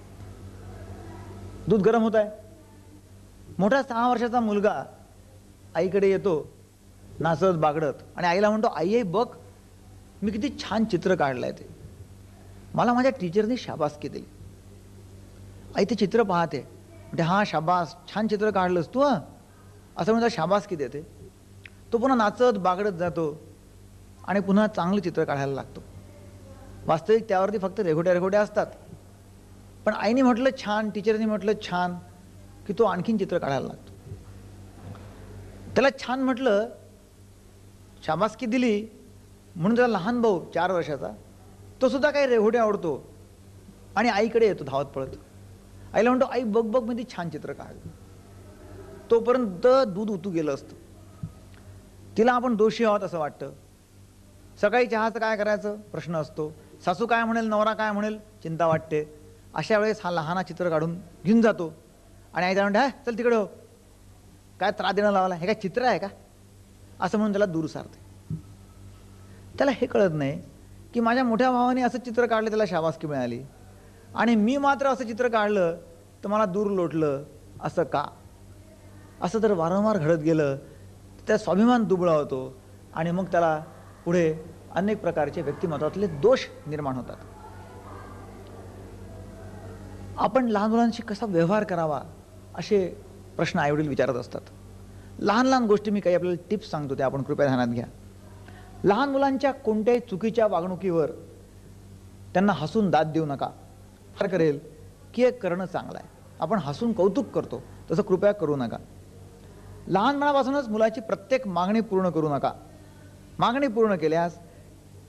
A: दूध गरम होत आहे. मोठा 6 वर्षाचा मुलगा आईकडे येतो नाचत बागडत आणि आईला म्हणतो, आई बघ मी किती छान चित्र काढलंय, ते मला माझ्या टीचरनी शाबासकी दिली. आई ते चित्र पाहते, म्हणजे हा शाबास, छान चित्र काढलंस तू, असं म्हणता शाबासकी देते. तो पुन्हा नाचत बागडत जातो आणि पुन्हा चांगलं चित्र काढायला लागतो. वास्तविक त्यावरती फक्त रेघोट्या असतात. पण आईने म्हटलं छान, टीचरनी म्हटलं छान की तो आणखीन चित्र काढायला लागतो. त्याला छान म्हटलं, शाबासकी दिली म्हणून त्याला लहान भाऊ 4 वर्षाचा, तो सुद्धा काही रेघोटे आवडतो आणि आईकडे येतो धावत पळत. आईला म्हणतो, आई बघ बघ मी ती छान चित्र काढलं. तोपर्यंत दूध उतू गेलं असतं. तिला आपण दोषी आहोत असं वाटतं. सकाळी चहाचं काय करायचं प्रश्न असतो. सासू काय म्हणेल, नवरा काय म्हणेल चिंता वाटते. अशा वेळेस हा लहाना चित्र काढून घेऊन जातो आणि आई म्हणते, चल तिकडे हो, काय त्रास देणं लावला, हे काय चित्र आहे का, असं म्हणून त्याला दूर सारते. त्याला हे कळत नाही की माझ्या मोठ्या भावाने असं चित्र काढलं, त्याला शाबासकी मिळाली, आणि मी मात्र असं चित्र काढलं तर मला दूर लोटलं. असं का? असं जर वारंवार घडत गेलं तर त्या स्वाभिमान दुबळा होतो आणि मग त्याला पुढे अनेक प्रकारचे व्यक्तिमत्वातले दोष निर्माण होतात. आपण लहान मुलांशी कसा व्यवहार करावा असे प्रश्न आईवडील विचारत असतात. लहान लहान गोष्टी मी काही आपल्याला टिप्स सांगतो, त्या आपण कृपया ध्यानात घ्या. लहान मुलांच्या कोणत्याही चुकीच्या वागणुकीवर त्यांना हसून दाद देऊ नका. फार करेल की हे करणं चांगलं आहे, आपण हसून कौतुक करतो तसं कृपया करू नका. लहानपणापासूनच मुलाची प्रत्येक मागणी पूर्ण करू नका. मागणी पूर्ण केल्यास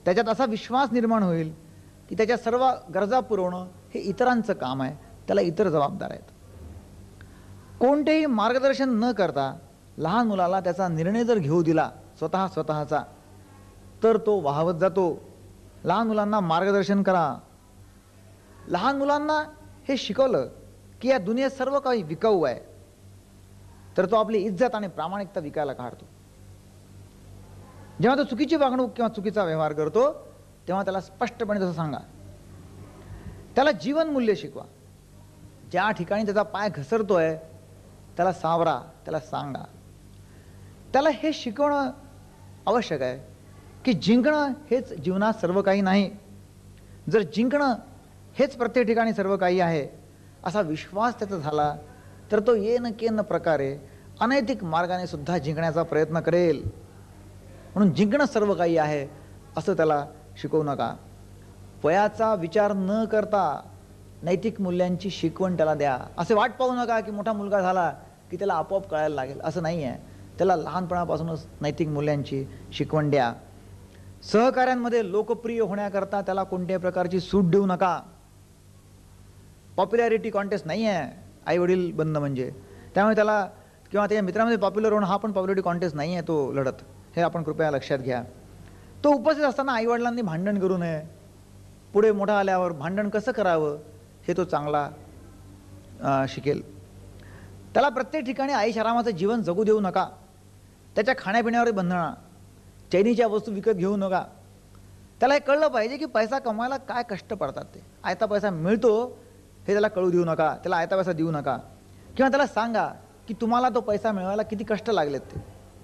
A: त्याच्यात असा विश्वास निर्माण होईल की त्याच्या सर्व गरजा पुरवणं हे इतरांचं काम आहे, त्याला इतर जबाबदार आहेत. कोणतेही मार्गदर्शन न करता लहान मुलाला त्याचा निर्णय जर घेऊ दिला स्वतःचा, तर तो वाहवत जातो. लहान मुलांना मार्गदर्शन करा. लहान मुलांना हे शिकवलं की या दुनियेत सर्व काही विकाऊ आहे, तर तो आपली इज्जत आणि प्रामाणिकता विकायला काढतो. जेव्हा तो चुकीची वागणूक किंवा चुकीचा व्यवहार करतो, तेव्हा त्याला स्पष्टपणे तसं सांगा. त्याला जीवनमूल्य शिकवा. ज्या ठिकाणी त्याचा पाय घसरतोय त्याला सावरा, त्याला सांगा. त्याला हे शिकवणं आवश्यक आहे की जिंकणं हेच जीवनात सर्व काही नाही. जर जिंकणं हेच प्रत्येक ठिकाणी सर्व काही आहे असा विश्वास त्याचा झाला, तर तो येन केन प्रकारे अनैतिक मार्गाने सुद्धा जिंकण्याचा प्रयत्न करेल. म्हणून जिंकणं सर्व काही आहे असं त्याला शिकवू नका. वयाचा विचार न करता नैतिक मूल्यांची शिकवण त्याला द्या. असे वाट पाहू नका की मोठा मुलगा झाला की त्याला आपोआप कळायला लागेल, असं नाही आहे. त्याला लहानपणापासूनच नैतिक मूल्यांची शिकवण द्या. सहकाऱ्यांमध्ये लोकप्रिय होण्याकरता त्याला कोणत्याही प्रकारची सूट देऊ नका. पॉप्युलॅरिटी कॉन्टेस्ट नाही आहे आई वडील बनणं म्हणजे. त्यामुळे त्याला किंवा त्याच्या मित्रांमध्ये पॉप्युलर होणं हा पण पॉप्युलॅरिटी कॉन्टेस्ट नाही आहे तो लढत. हे आपण कृपया लक्षात घ्या. तो उपस्थित असताना आईवडिलांनी भांडण करू नये. पुढे मोठा आल्यावर भांडण कसं करावं हे तो चांगला शिकेल. त्याला प्रत्येक ठिकाणी ऐशारामाचं जीवन जगू देऊ नका. त्याच्या खाण्यापिण्यावर बंधना, चैनीच्या वस्तू विकत घेऊ नका. त्याला हे कळलं पाहिजे की पैसा कमवायला काय कष्ट पडतात. ते आयता पैसा मिळतो हे त्याला कळू देऊ नका. त्याला आयता पैसा देऊ नका. किंवा त्याला सांगा की तुम्हाला तो पैसा मिळवायला किती कष्ट लागलेत ते.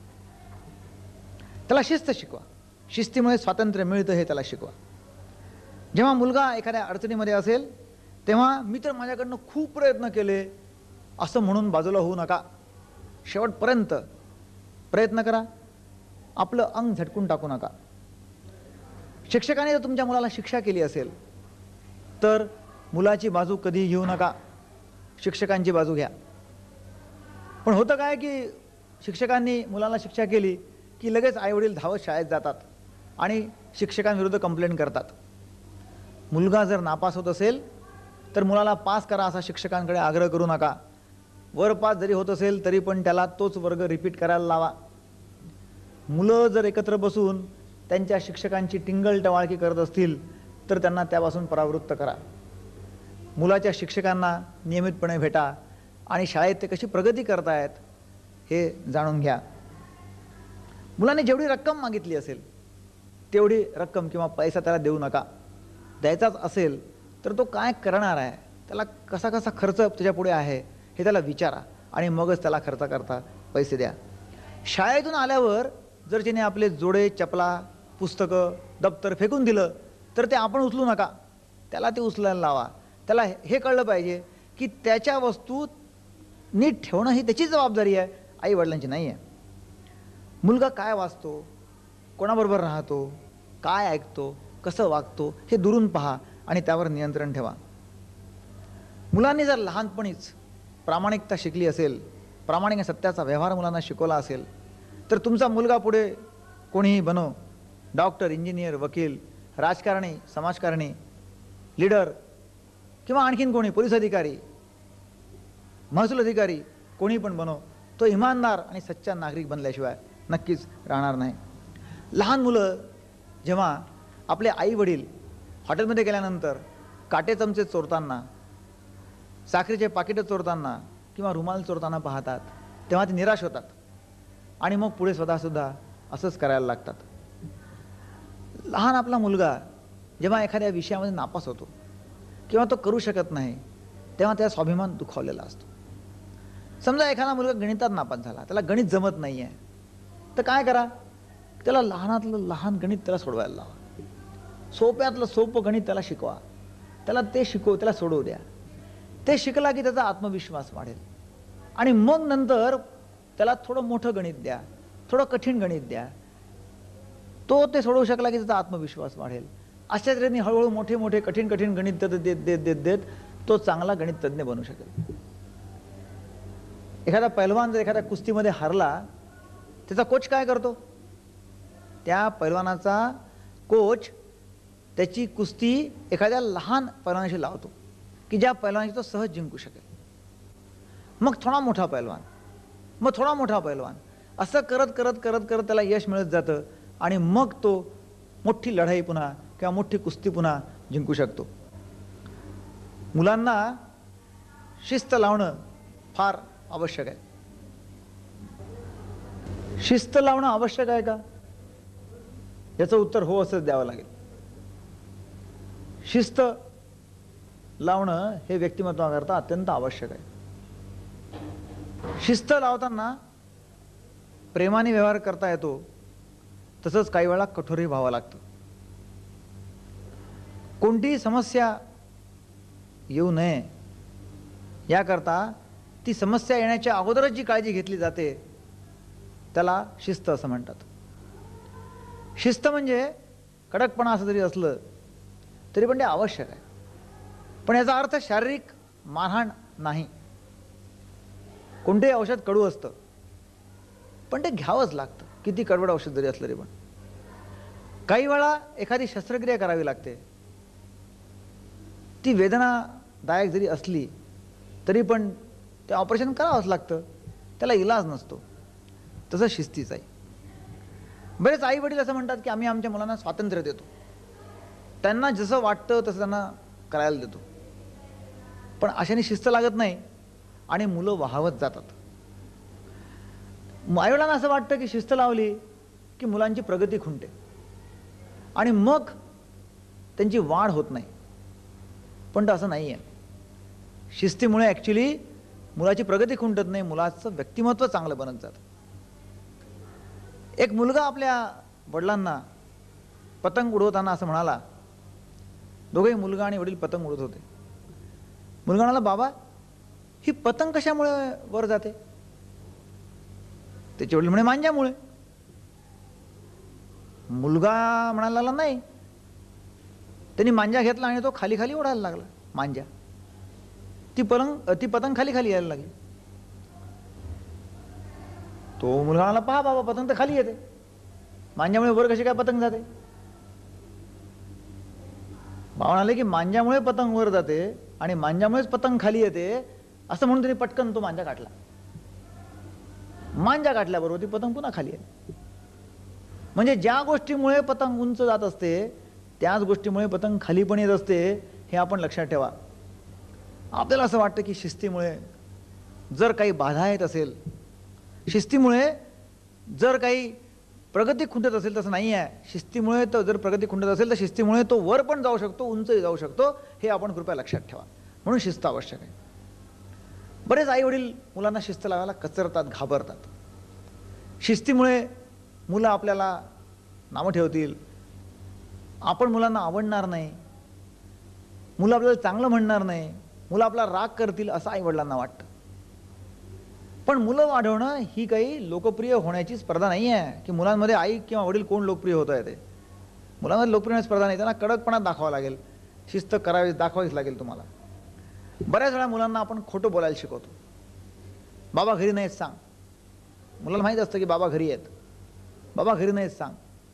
A: त्याला शिस्त शिकवा. शिस्तीमुळे स्वातंत्र्य मिळतं हे त्याला शिकवा. जेव्हा मुलगा एखाद्या अडचणीमध्ये असेल तेव्हा मी तर माझ्याकडनं खूप प्रयत्न केले असं म्हणून बाजूला होऊ नका. शेवटपर्यंत प्रयत्न करा. आपलं अंग झटकून टाकू नका. शिक्षकाने जर तुमच्या मुलाला शिक्षा केली असेल तर मुलाची बाजू कधी घेऊ नका. शिक्षकांची बाजू घ्या. पण होतं काय की शिक्षकांनी मुलाला शिक्षा केली की लगेच आईवडील धावत शाळेत जातात आणि शिक्षकांविरुद्ध कंप्लेंट करतात. मुलगा जर नापास होत असेल तर मुलाला पास करा असा शिक्षकांकडे आग्रह करू नका. वर पास जरी होत असेल तरी पण त्याला तोच वर्ग रिपीट करायला लावा. मुलं जर एकत्र बसून त्यांच्या शिक्षकांची टिंगल टवाळकी करत असतील तर त्यांना त्यापासून परावृत्त करा. मुलाच्या शिक्षकांना नियमितपणे भेटा आणि शाळेत ते कशी प्रगती करतायत हे जाणून घ्या. मुलाने जेवढी रक्कम मागितली असेल तेवढी रक्कम किंवा पैसा त्याला देऊ नका. द्यायचाच असेल तर तो काय करणार आहे, त्याला कसा कसा खर्च त्याच्या पुढे आहे हे त्याला विचारा आणि मगच त्याला खर्च करता पैसे द्या. शाळेतून आल्यावर जर त्याने आपले जोडे, चपला, पुस्तकं, दप्तर फेकून दिलं तर ते आपण उचलू नका. त्याला ते उचलायला लावा. त्याला हे कळलं पाहिजे की त्याच्या वस्तू नीट ठेवणं ही त्याची जबाबदारी आहे, आई वडिलांची नाही आहे. मुलगा काय वाचतो, कोणाबरोबर राहतो, काय ऐकतो, कसं वागतो हे दुरून पहा आणि त्यावर नियंत्रण ठेवा. मुलांनी जर लहानपणीच प्रामाणिकता शिकली असेल, प्रामाणिक सत्याचा व्यवहार मुलांना शिकवला असेल तर तुमचा मुलगा पुढे कोणीही बनो, डॉक्टर, इंजिनियर, वकील, राजकारणी, समाजकारणी, लीडर किंवा आणखीन कोणी, पोलीस अधिकारी, महसूल अधिकारी, कोणी पण बनो, तो इमानदार आणि सच्चा नागरिक बनल्याशिवाय नक्कीच राहणार नाही. लहान मुलं जेव्हा आपले आई वडील हॉटेलमध्ये गेल्यानंतर काटे चमचे चोरताना, साखरेचे पाकिटं चोरताना किंवा रुमाल चोरताना पाहतात तेव्हा ते निराश होतात आणि मग पुढे स्वतःसुद्धा असंच करायला लागतात. लहान आपला मुलगा जेव्हा एखाद्या विषयामध्ये नापास होतो किंवा तो करू शकत नाही तेव्हा त्याचा स्वाभिमान दुखावलेला असतो. समजा एखादा मुलगा गणितात नापास झाला, त्याला गणित जमत नाही आहे, तर काय करा, त्याला लहानातलं लहान गणित त्याला सोडवायला लावा. सोप्यातलं सोपं गणित त्याला शिकवा. त्याला ते शिकव, त्याला सोडवू द्या. ते शिकला की त्याचा आत्मविश्वास वाढेल आणि मग नंतर त्याला थोडं मोठं गणित द्या, थोडं कठीण गणित द्या. तो ते सोडवू शकला की त्याचा आत्मविश्वास वाढेल. अशा तऱ्हेने हळूहळू मोठे मोठे कठीण कठीण गणित देत देत देत देत तो चांगला गणित तज्ज्ञ बनू शकेल. एखादा पैलवान जर एखाद्या कुस्तीमध्ये हारला, त्याचा कोच काय करतो, त्या पैलवानाचा कोच त्याची कुस्ती एखाद्या लहान पैलवानाशी लावतो की ज्या पैलवानाची तो सहज जिंकू शकेल. मग थोडा मोठा पैलवान, मग थोडा मोठा पैलवान, असं करत करत करत करत त्याला यश मिळत जातं आणि मग तो मोठी लढाई पुन्हा किंवा मोठी कुस्ती पुन्हा जिंकू शकतो. मुलांना शिस्त लावणं फार आवश्यक आहे. शिस्त लावणं आवश्यक आहे का? याचं उत्तर हो असंच द्यावं लागेल. शिस्त लावणं हे व्यक्तिमत्वाकरता अत्यंत आवश्यक आहे. शिस्त लावताना प्रेमाने व्यवहार करता येतो, तसंच काही वेळा कठोरही व्हावं लागतं. कोणतीही समस्या येऊ नये याकरता ती समस्या येण्याच्या अगोदरच जी काळजी घेतली जाते त्याला शिस्त असं म्हणतात. शिस्त म्हणजे कडकपणा असं जरी असलं तरी पण ते आवश्यक आहे. पण याचा अर्थ शारीरिक मारहाण नाही. कोणतेही औषध कडू असतं पण ते घ्यावंच लागतं, किती कडवड औषध जरी असलं तरी पण. काही वेळा एखादी शस्त्रक्रिया करावी लागते, ती वेदनादायक जरी असली तरी पण ते ऑपरेशन करावंच लागतं, त्याला इलाज नसतो. तसं शिस्तीच आहे. बरेच आई वडील असं म्हणतात की आम्ही आमच्या मुलांना स्वातंत्र्य देतो, त्यांना जसं वाटतं तसं त्यांना करायला देतो. पण अशाने शिस्त लागत नाही आणि मुलं वाहवत जातात. आईवडिलांना असं वाटतं की शिस्त लावली की मुलांची प्रगती खुंटते आणि मग त्यांची वाढ होत नाही. पण तर असं नाही आहे. शिस्तीमुळे ॲक्च्युली मुलाची प्रगती खुंटत नाही, मुलाचं व्यक्तिमत्व चांगलं बनत जातं. एक मुलगा आपल्या वडिलांना पतंग उडवताना असं म्हणाला, दोघेही मुलगा आणि वडील पतंग उडवत होते. मुलगा म्हणाला, बाबा ही पतंग कशामुळे वर जाते? त्याचे वडील म्हणे, मांज्यामुळे. मुलगा म्हणाला, नाही. त्यांनी मांजा घेतला आणि तो खाली खाली उडायला लागला. मांजा ती पतंग खाली खाली यायला लागली. तो मुलगा म्हणाला, पहा बाबा पतंग तर खाली येते, मांज्यामुळे वर कशी काय पतंग जाते? बाबा म्हणाले की मांज्यामुळे पतंग वर जाते आणि मांज्यामुळेच पतंग खाली येते असं म्हणून त्यांनी पटकन तो मांजा काढला. मांजा काढल्याबरोबर ती पतंग पुन्हा खाली येते. म्हणजे ज्या गोष्टीमुळे पतंग उंच जात असते त्याच गोष्टीमुळे पतंग खाली पण येत असते, हे आपण लक्षात ठेवा. आपल्याला असं वाटतं की शिस्तीमुळे जर काही बाधा येत असेल, शिस्तीमुळे जर काही प्रगती खुंटत असेल, तसं नाही आहे. शिस्तीमुळे तर जर प्रगती खुंटत असेल तर शिस्तीमुळे तो वर पण जाऊ शकतो, उंचही जाऊ शकतो, हे आपण कृपया लक्षात ठेवा. म्हणून शिस्त आवश्यक आहे. बरेच आई वडील मुलांना शिस्त लावायला कचरतात, घाबरतात. शिस्तीमुळे मुलं आपल्याला नावं ठेवतील, आपण मुलांना आवडणार नाही, मुलं आपल्याला चांगलं म्हणणार नाही, मुलं आपला राग करतील असं आई वडिलांना वाटतं. पण मुलं वाढवणं ही काही लोकप्रिय होण्याची स्पर्धा नाही आहे की मुलांमध्ये आई किंवा वडील कोण लोकप्रिय होत आहे. ते मुलांमध्ये लोकप्रिय होण्याची स्पर्धा नाही, त्यांना कडकपणा दाखवावा लागेल, शिस्त करावी दाखवावीच लागेल तुम्हाला. बऱ्याच वेळा मुलांना आपण खोटं बोलायला शिकवतो. बाबा घरी नाहीत सांग. मुलाला माहीत असतं की बाबा घरी आहेत, बाबा घरी नाहीत सांग.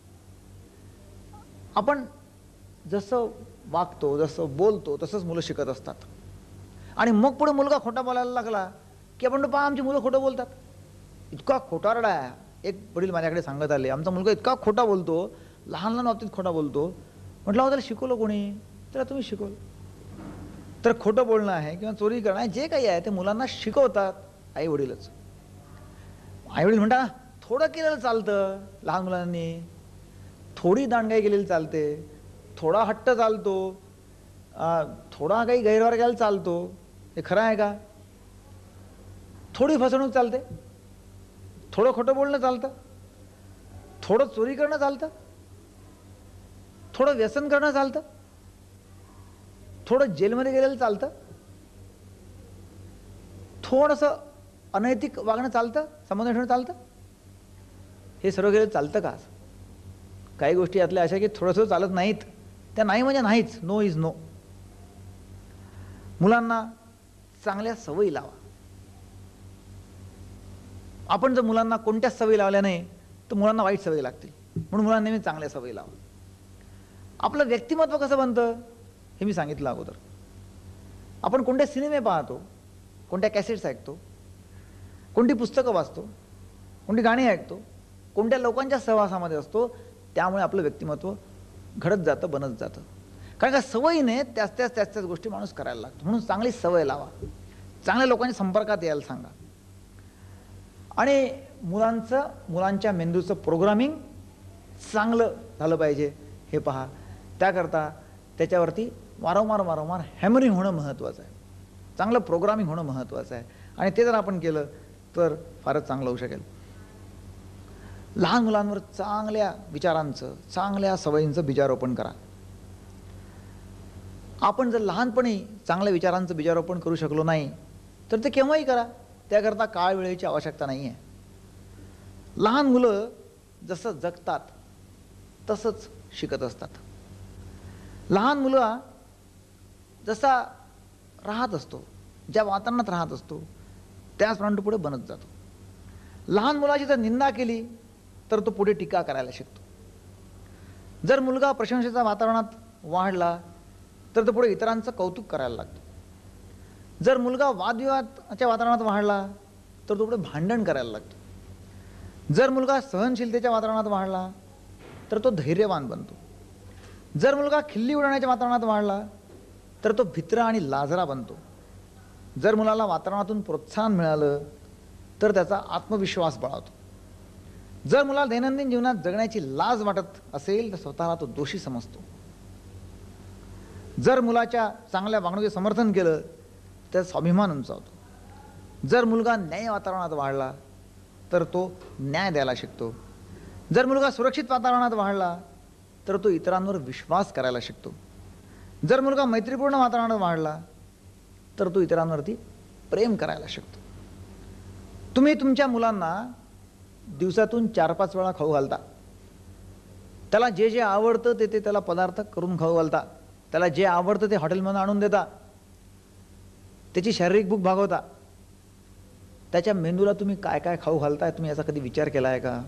A: आपण जसं वागतो, जसं बोलतो तसंच मुलं शिकत असतात. आणि मग पुढे मुलगा खोटा बोलायला लागला की आपण पहा आमची मुलं खोटं बोलतात, इतका खोटारडा आहे. एक वडील माझ्याकडे सांगत आले, आमचा मुलगा इतका खोटा बोलतो, लहान लहान बाबतीत खोटा बोलतो. म्हटलं त्याला शिकवलं कोणी? त्याला तुम्ही शिकवलं. तर खोटं बोलणं आहे किंवा चोरी करणं आहे, जे काही आहे ते मुलांना शिकवतात आई वडीलच. आई वडील म्हणतात थोडं केलेलं चालतं, लहान मुलांनी थोडी दांडगाई केलेली चालते, थोडा हट्ट चालतो, थोडा काही गैरव्यवहार केला चालतो. हे खरं आहे का? थोडी फसवणूक चालते, थोडं खोटं बोलणं चालतं, थोडं चोरी करणं चालतं, थोडं व्यसन करणं चालतं, थोडं जेलमध्ये गेलेलं चालतं, थोडंसं अनैतिक वागणं चालतं, संबंध ठेवणं चालतं. हे सर्व गेलं चालतं का? काही गोष्टी यातल्या अशा की थोडंसं चालत नाहीत. त्या नाही म्हणजे नाहीच, नो इज नो. मुलांना चांगल्या सवयी लावा. आपण जर मुलांना कोणत्याच सवयी लावल्या नाही तर मुलांना वाईट सवयी लागतील. म्हणून मुलांना नेहमी चांगल्या सवयी लावा. आपलं व्यक्तिमत्व कसं बनतं हे मी सांगितलं अगोदर. आपण कोणते सिनेमे पाहतो, कोणत्या कॅसेट्स ऐकतो, कोणती पुस्तकं वाचतो, कोणती गाणी ऐकतो, कोणत्या लोकांच्या सहवासामध्ये असतो, त्यामुळे आपलं व्यक्तिमत्व घडत जातं, बनत जातं. कारण का सवयीने त्याच गोष्टी माणूस करायला लागतो. म्हणून चांगली सवय लावा, चांगल्या लोकांच्या संपर्कात यायला सांगा. आणि मुलांच्या मेंदूचं प्रोग्रामिंग चांगलं झालं पाहिजे हे पहा. त्याकरता त्याच्यावरती वारंवार हॅमरिंग होणं महत्त्वाचं आहे, चांगलं प्रोग्रामिंग होणं महत्त्वाचं आहे. आणि ते जर आपण केलं तर फारच चांगलं होऊ शकेल. लहान मुलांवर चांगल्या विचारांचं, चांगल्या सवयींचं बीजारोपण करा. आपण जर लहानपणी चांगल्या विचारांचं बीजारोपण करू शकलो नाही तर ते केव्हाही करा, त्याकरता काळ वेळेची आवश्यकता नाही आहे. लहान मुलं जसं जगतात तसंच शिकत असतात. लहान मुलं जसा राहत असतो, ज्या वातावरणात राहत असतो त्याचप्रमाणे तो पुढे बनत जातो. लहान मुलाची जर निंदा केली तर तो पुढे टीका करायला शिकतो. जर मुलगा प्रशंसेच्या वातावरणात वाढला तर तो पुढे इतरांचं कौतुक करायला लागतो. जर मुलगा वादविवादाच्या वातावरणात वाढला तर तो पुढे भांडण करायला लागतो. जर मुलगा सहनशीलतेच्या वातावरणात वाढला तर तो धैर्यवान बनतो. जर मुलगा खिल्ली उडवण्याच्या वातावरणात वाढला तर तो भित्रा आणि लाजरा बनतो. जर मुलाला वातावरणातून प्रोत्साहन मिळालं तर त्याचा आत्मविश्वास बळावतो. जर मुलाला दैनंदिन जीवनात जगण्याची लाज वाटत असेल तर स्वतःला तो दोषी समजतो. जर मुलाच्या चांगल्या वागणुकीचे समर्थन केलं तर स्वाभिमान उंचावतो. जर मुलगा न्याय वातावरणात वाढला तर तो न्याय द्यायला शिकतो. जर मुलगा सुरक्षित वातावरणात वाढला तर तो इतरांवर विश्वास करायला शिकतो. जर मुलगा मैत्रीपूर्ण वातावरणात वाढला तर तो इतरांवरती प्रेम करायला शिकतो. तुम्ही तुमच्या मुलांना दिवसातून 4-5 वेळा खाऊ घालता. त्याला जे जे आवडतं ते त्याला पदार्थ करून खाऊ घालता. त्याला जे आवडतं ते हॉटेलमधून आणून देता. त्याची शारीरिक भूक भागवता. त्याच्या मेंदूला तुम्ही काय काय खाऊ घालताय, तुम्ही याचा कधी विचार केला आहे का?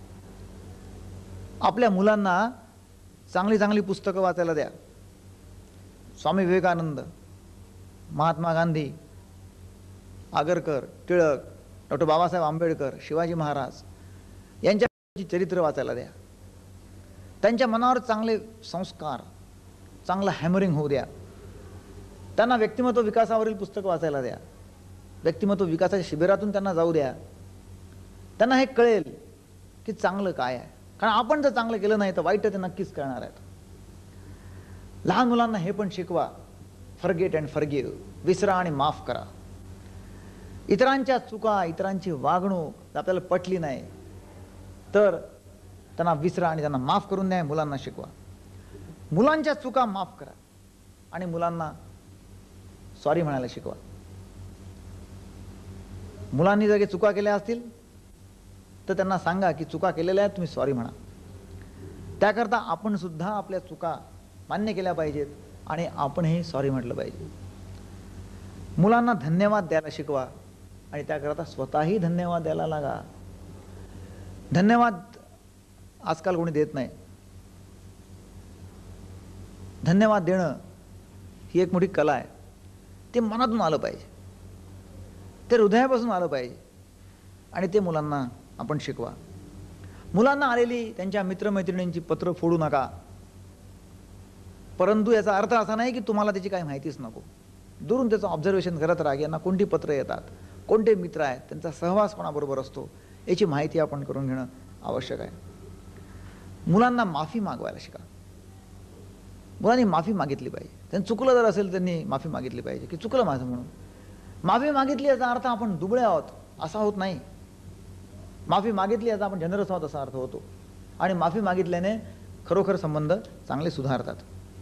A: आपल्या मुलांना चांगली चांगली पुस्तकं वाचायला द्या. स्वामी विवेकानंद, महात्मा गांधी, आगरकर, टिळक, डॉक्टर बाबासाहेब आंबेडकर, शिवाजी महाराज यांच्या चरित्र वाचायला द्या. त्यांच्या मनावर चांगले संस्कार, चांगलं हॅमरिंग होऊ द्या. त्यांना व्यक्तिमत्व विकासावरील पुस्तक वाचायला द्या. व्यक्तिमत्व विकासाच्या शिबिरातून त्यांना जाऊ द्या. त्यांना हे कळेल की चांगलं काय आहे. कारण आपण जर चांगलं केलं नाही तर वाईट ते नक्कीच कळणार आहेत. लहान मुलांना हे पण शिकवा, फॉरगेट अँड फॉरगिव्ह, विसरा आणि माफ करा. इतरांच्या चुका, इतरांची वागणूक आपल्याला पटली नाही तर त्यांना विसरा आणि त्यांना माफ करून द्या. मुलांना शिकवा. मुलांच्या चुका माफ करा आणि मुलांना सॉरी म्हणायला शिकवा. मुलांनी जर चुका केल्या असतील तर त्यांना सांगा की चुका केलेल्या आहेत, तुम्ही सॉरी म्हणा. त्याकरता आपण सुद्धा आपल्या चुका मान्य केल्या पाहिजेत आणि आपणही सॉरी म्हटलं पाहिजे. मुलांना धन्यवाद द्यायला शिकवा आणि त्याकरता स्वतःही धन्यवाद द्यायला लागा. धन्यवाद आजकाल कोणी देत नाही. धन्यवाद देणं ही एक मोठी कला आहे. ते मनातून आलं पाहिजे, ते हृदयापासून आलं पाहिजे आणि ते मुलांना आपण शिकवा. मुलांना आलेली त्यांच्या मित्रमैत्रिणींची पत्र फोडू नका. परंतु याचा अर्थ असा नाही की तुम्हाला त्याची काही माहितीच नको. दुरून त्याचं ऑब्झर्वेशन करत राहा. यांना कोणती पत्र येतात, कोणते मित्र आहेत, त्यांचा सहवास कोणाबरोबर असतो याची माहिती आपण करून घेणं आवश्यक आहे. मुलांना माफी मागवायला शिका. मुलांनी माफी मागितली पाहिजे. त्यांनी चुकलं जर असेल त्यांनी माफी मागितली पाहिजे की चुकलं माझं म्हणून. माफी मागितली याचा अर्थ आपण दुबळे आहोत असा होत नाही. माफी मागितली याचा आपण जनरस आहोत असा अर्थ होतो. आणि माफी मागितल्याने खरोखर संबंध चांगले सुधारतात.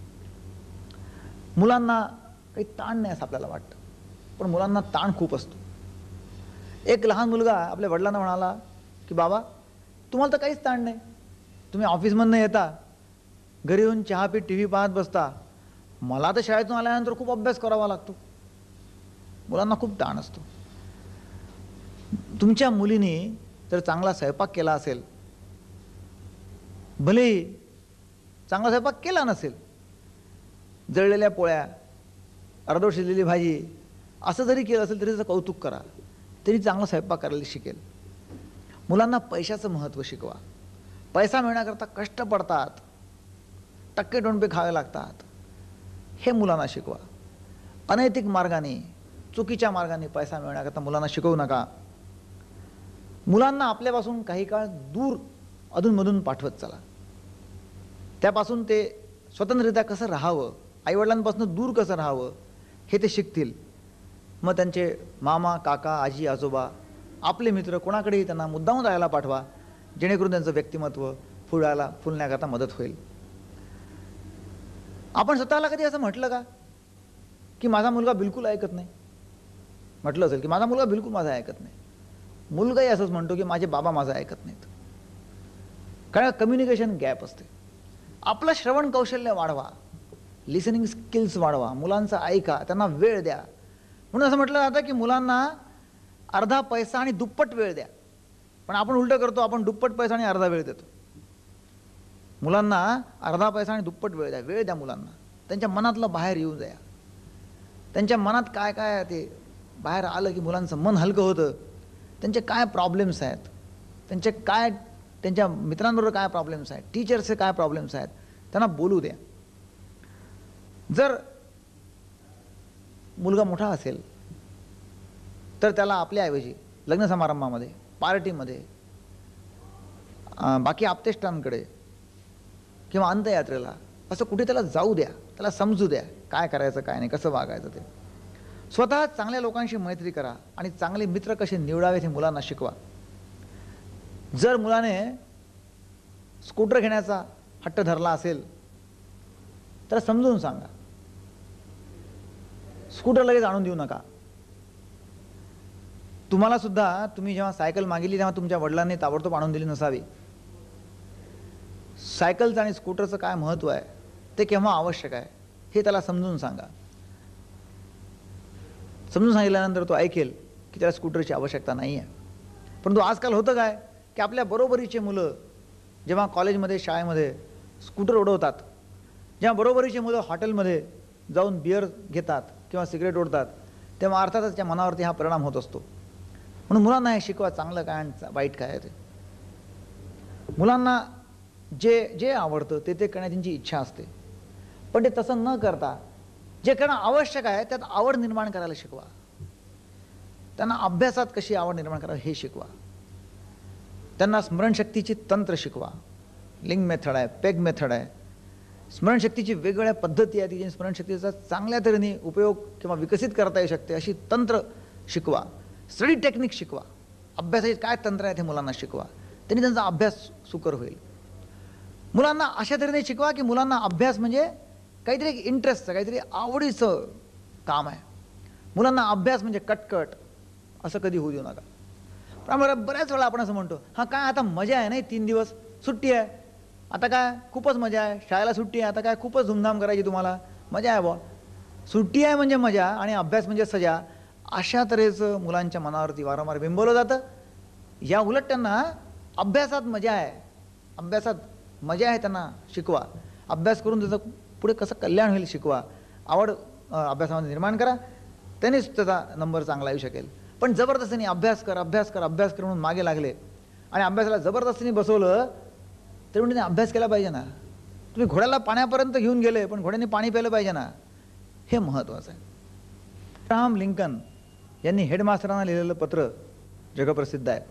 A: मुलांना काही ताण नाही असं आपल्याला वाटतं, पण मुलांना ताण खूप असतो. एक लहान मुलगा आपल्या वडिलांना म्हणाला की बाबा तुम्हाला तर काहीच ताण नाही, तुम्ही ऑफिसमधनं येता, घरी येऊन चहा पीत टी व्ही पाहत बसता, मला तर शाळेतून आल्यानंतर खूप अभ्यास करावा लागतो. मुलांना खूप ताण असतो. तुमच्या मुलीने जर चांगला स्वयंपाक केला असेल, भले चांगला स्वयंपाक केला नसेल, जळलेल्या पोळ्या, अर्धवट शिजलेली भाजी असं जरी केलं असेल तरी त्याचं कौतुक करा, तरी चांगला स्वयंपाक करायला शिकेल. मुलांना पैशाचं महत्त्व शिकवा. पैसा मिळण्याकरता कष्ट पडतात, टक्के टोणपे खावे लागतात, हे मुलांना शिकवा. अनैतिक मार्गाने, चुकीच्या मार्गाने पैसा मिळण्याकरता मुलांना शिकवू नका. मुलांना आपल्यापासून काही काळ दूर अधूनमधून पाठवत चला. त्यापासून ते स्वतंत्ररित्या कसं राहावं, आईवडिलांपासून दूर कसं राहावं हे ते शिकतील. मग त्यांचे मामा, काका, आजी, आजोबा, आपले मित्र कोणाकडेही त्यांना मुद्दाम जायला पाठवा, जेणेकरून त्यांचं व्यक्तिमत्व फुलण्याकरता मदत होईल. आपण स्वतःला कधी असं म्हटलं का की माझा मुलगा बिलकुल ऐकत नाही? म्हटलं असेल की माझा मुलगा बिलकुल माझा ऐकत नाही. मुलगाही असंच म्हणतो की माझे बाबा माझं ऐकत नाहीत. कारण कम्युनिकेशन गॅप असते. आपलं श्रवण कौशल्य वाढवा, लिसनिंग स्किल्स वाढवा, मुलांचं ऐका, त्यांना वेळ द्या. म्हणून असं म्हटलं जातं की मुलांना अर्धा पैसा आणि दुप्पट वेळ द्या. पण आपण उलटं करतो, आपण दुप्पट पैसा आणि अर्धा वेळ देतो. मुलांना अर्धा पैसा आणि दुप्पट वेळ द्या. वेळ द्या मुलांना, त्यांच्या मनातलं बाहेर येऊन द्या. त्यांच्या मनात काय काय ते बाहेर आलं की मुलांचं मन हलकं होतं. त्यांचे काय प्रॉब्लेम्स आहेत, त्यांच्या मित्रांबरोबर काय प्रॉब्लेम्स आहेत, टीचर्सचे काय प्रॉब्लेम्स आहेत, त्यांना बोलू द्या. जर मुलगा मोठा असेल तर त्याला आपल्याऐवजी लग्न समारंभामध्ये, पार्टीमध्ये, बाकी आप्तेष्टांकडे किंवा अंत्ययात्रेला असं कुठे त्याला जाऊ द्या, त्याला समजू द्या काय करायचं काय नाही, कसं वागायचं ते. स्वतः चांगल्या लोकांशी मैत्री करा आणि चांगले मित्र कसे निवडावेत हे मुलांना शिकवा. जर मुलाने स्कूटर घेण्याचा हट्ट धरला असेल तर समजून सांगा. स्कूटर लगेच आणून देऊ नका. तुम्हाला सुद्धा तुम्ही जेव्हा सायकल मागितली तेव्हा तुमच्या वडिलांनी ताबडतोब आणून दिली नसावी. सायकलचं आणि स्कूटरचं काय महत्त्व आहे, ते केव्हा आवश्यक आहे हे त्याला समजून सांगा. समजून सांगितल्यानंतर तो ऐकेल की त्याला स्कूटरची आवश्यकता नाही आहे. परंतु आजकाल होतं काय की आपल्या बरोबरीचे मुलं जेव्हा कॉलेजमध्ये, शाळेमध्ये स्कूटर उडवतात, जेव्हा बरोबरीचे मुलं हॉटेलमध्ये जाऊन बिअर घेतात किंवा सिगरेट ओढतात, तेव्हा अर्थातच त्या मनावरती हा परिणाम होत असतो. म्हणून मुलांना हे शिकवा चांगलं काय आणि वाईट काय आहे ते. मुलांना जे जे आवडतं ते करण्याची त्यांची इच्छा असते. पण ते तसं न करता जे करणं आवश्यक आहे त्यात आवड निर्माण करायला शिकवा. त्यांना अभ्यासात कशी आवड निर्माण करावी हे शिकवा. त्यांना स्मरणशक्तीची तंत्र शिकवा. लिंक मेथड आहे, पेग मेथड आहे. स्मरणशक्तीची वेगवेगळ्या पद्धती आहेत की स्मरणशक्तीचा चांगल्या तऱ्हेने उपयोग किंवा विकसित करता येऊ शकते अशी तंत्र शिकवा. स्टडी टेक्निक शिकवा. अभ्यासाचे काय तंत्र आहेत हे मुलांना शिकवा. त्यांनी त्यांचा अभ्यास सुकर होईल. मुलांना अशा तऱ्हेने शिकवा की मुलांना अभ्यास म्हणजे काहीतरी एक इंटरेस्टचं, काहीतरी आवडीचं काम आहे. मुलांना अभ्यास म्हणजे कटकट असं कधी होऊ देऊ नका. त्यामुळे बऱ्याच वेळा आपण असं म्हणतो, हां काय आता मजा आहे नाही, 3 दिवस सुट्टी आहे, आता काय खूपच मजा आहे, शाळेला सुट्टी आहे, आता काय खूपच धूमधाम करायची तुम्हाला, मजा आहे बुवा. सुट्टी आहे म्हणजे मजा आणि अभ्यास म्हणजे सजा, अशा तऱ्हेचं मुलांच्या मनावरती वारंवार बिंबवलं जातं. या उलट त्यांना अभ्यासात मजा आहे, अभ्यासात मजा आहे त्यांना शिकवा. अभ्यास करून त्याचं पुढे कसं कल्याण होईल शिकवा. आवड अभ्यासामध्ये निर्माण करा, त्यानेच त्याचा नंबर चांगला येऊ शकेल. पण जबरदस्तीने अभ्यास कर अभ्यास कर अभ्यास कर म्हणून मागे लागले आणि अभ्यासाला जबरदस्तीने बसवलं तर म्हणजे अभ्यास केला पाहिजे ना. तुम्ही घोड्याला पाण्यापर्यंत घेऊन गेले पण घोड्याने पाणी प्यायलं पाहिजे ना, हे महत्त्वाचं आहे. अब्राहम लिंकन यांनी हेडमास्टरांना लिहिलेलं पत्र जगप्रसिद्ध आहे,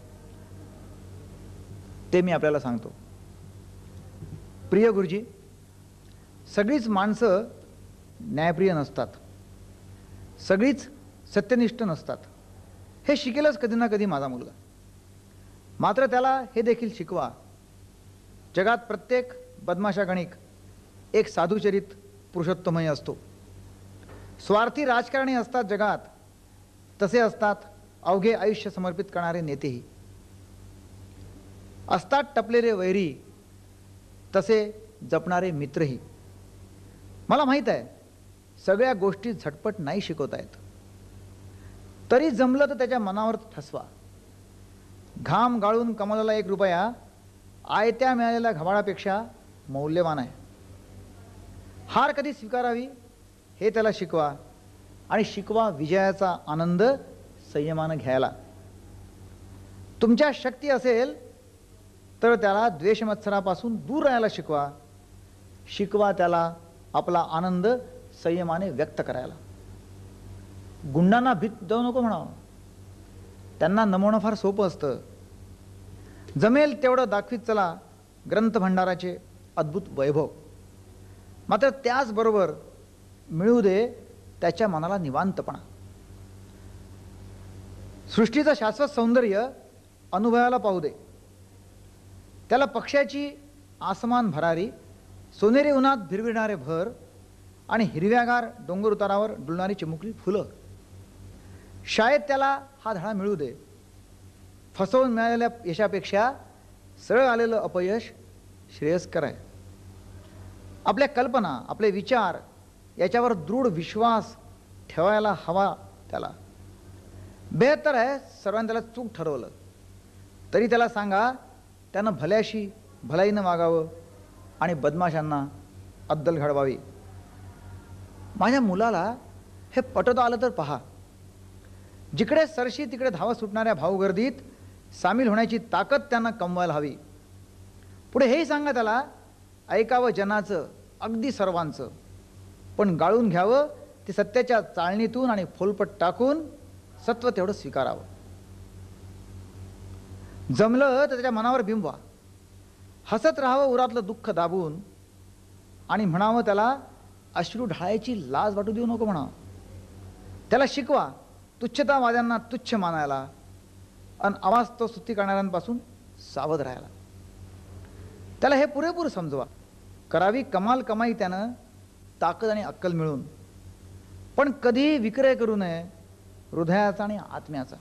A: ते मी आपल्याला सांगतो. प्रिय गुरुजी, सगळीच माणसं न्यायप्रिय नसतात, सगळीच सत्यनिष्ठ नसतात. हे शिकेलच कधी ना कधी माझा मुलगा. मात्र त्याला हे देखील शिकवा, जगात प्रत्येक बदमाशा गणिक एक साधुचरित पुरुषोत्तमही असतो. स्वार्थी राजकारणी असतात जगात, तसे असतात अवघे आयुष्य समर्पित करणारे नेतेही. असतात टपलेले वैरी, तसे जपणारे मित्रही. मला माहीत आहे सगळ्या गोष्टी झटपट नाही शिकवता येत, तरी जमलं तर त्याच्या मनावर ठसवा. घाम गाळून कमावलेला 1 रुपया आयत्या मिळालेल्या घबाडापेक्षा मौल्यवान आहे. हार कधी स्वीकारावी हे त्याला शिकवा आणि शिकवा विजयाचा आनंद संयमानं घ्यायला. तुमच्या शक्ती असेल तर त्याला द्वेषमत्सरापासून दूर राहायला शिकवा. शिकवा त्याला आपला आनंद संयमाने व्यक्त करायला. गुंडांना भीत जाऊ नको म्हणावं. त्यांना नमवणं फार सोपं असतं. जमेल तेवढं दाखवीत चला ग्रंथभंडाराचे अद्भुत वैभव. मात्र त्याचबरोबर मिळू दे त्याच्या मनाला निवांतपणा. सृष्टीचं शाश्वत सौंदर्य अनुभवायला पाहू दे. त्याला पक्ष्याची आसमान भरारी, सोनेरी उन्हात भिरविणारे भर आणि हिरव्यागार डोंगर उतारावर डुलणारी चिमुकली फुलं. शाळेत त्याला हा धडा मिळू दे. फसवून मिळालेल्या यशापेक्षा सरळ आलेलं अपयश श्रेयस्कर आहे. आपल्या कल्पना, आपले विचार याच्यावर दृढ विश्वास ठेवायला हवा त्याला. बेहत्तर आहे सर्वांनी त्याला चूक ठरवलं तरी त्याला सांगा त्यानं भल्याशी भलाईनं वागावं आणि बदमाशांना अद्दल घडवावी. माझ्या मुलाला हे पटत आलं तर पहा. जिकडे सरशी तिकडे धावत सुटणाऱ्या भाऊगर्दीत सामील होण्याची ताकद त्यांना कमवायला हवी. पुढे हेही सांगा त्याला ऐकावं जनाचं अगदी सर्वांचं, पण गाळून घ्यावं ते सत्याच्या चाळणीतून आणि फोलपट टाकून सत्व तेवढं स्वीकारावं. जमलं तर त्याच्या मनावर बिंबवा. हसत राहावं उरातलं दुःख दाबून आणि म्हणावं त्याला अश्रू ढाळायची लाज वाटू देऊ नको म्हणावं. त्याला शिकवा तुच्छतावाद्यांना तुच्छ मानायला आणि अवास्तव स्तुती करणाऱ्यांपासून सावध राहायला. त्याला हे पुरेपूर समजवा. करावी कमाल कमाई त्यानं ताकद आणि अक्कल मिळून, पण कधीही विक्रय करू नये हृदयाचा आणि आत्म्याचा.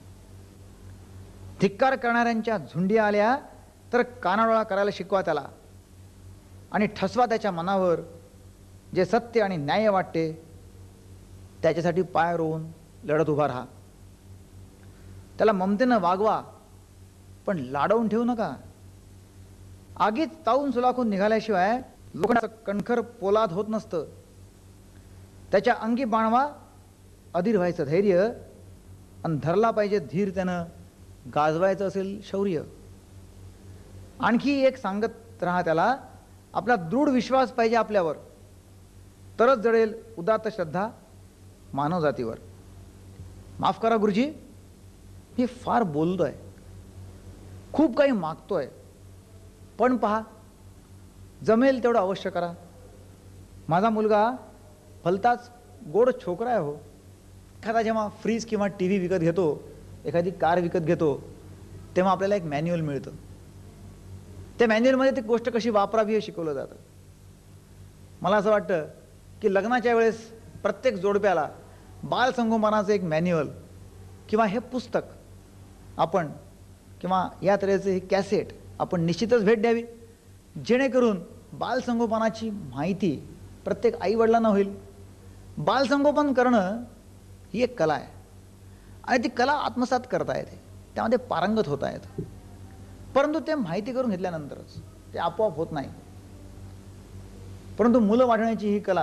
A: धिक्कार करणाऱ्यांच्या झुंडी आल्या तर कानाडोळा करायला शिकवा त्याला आणि ठसवा त्याच्या मनावर. जे सत्य आणि न्याय वाटते त्याच्यासाठी पाय रोवून लढत उभा राहा. त्याला ममतेनं वागवा पण लाडवून ठेवू नका. आगीत तावून सुलाखून निघाल्याशिवाय लोकांचं कणखर पोलाद होत नसतं. त्याच्या अंगी बाणवा अधीर व्हायचं धैर्य आणि धरला पाहिजे धीर त्यानं गाजवायचं असेल शौर्य. आणखी एक सांगत राहा त्याला आपला दृढ विश्वास पाहिजे आपल्यावर, तरच जळेल उदात्त श्रद्धा मानवजातीवर. माफ करा गुरुजी, मी फार बोलतोय, खूप काही मागतोय, पण पहा जमेल तेवढं अवश्य करा. माझा मुलगा भलताच गोड छोकरा आहे हो. एखादा जेव्हा फ्रीज किंवा टी व्ही विकत घेतो, एखादी कार विकत घेतो, तेव्हा आपल्याला एक मॅन्युअल मिळतं. त्या मॅन्युअलमध्ये ती गोष्ट कशी वापरावी हे शिकवलं जातं. मला असं वाटतं की लग्नाच्या वेळेस प्रत्येक जोडप्याला बालसंगोपनाचं एक मॅन्युअल किंवा हे पुस्तक आपण किंवा या तऱ्हेचे हे कॅसेट आपण निश्चितच भेट द्यावी, जेणेकरून बालसंगोपनाची माहिती प्रत्येक आईवडिलांना होईल. बालसंगोपन करणं ही एक कला आहे आणि ती कला आत्मसात करता येते, त्यामध्ये पारंगत होता येतं. परंतु ते माहिती करून घेतल्यानंतरच ते आपोआप होत नाही. परंतु मुलं वाढवण्याची ही कला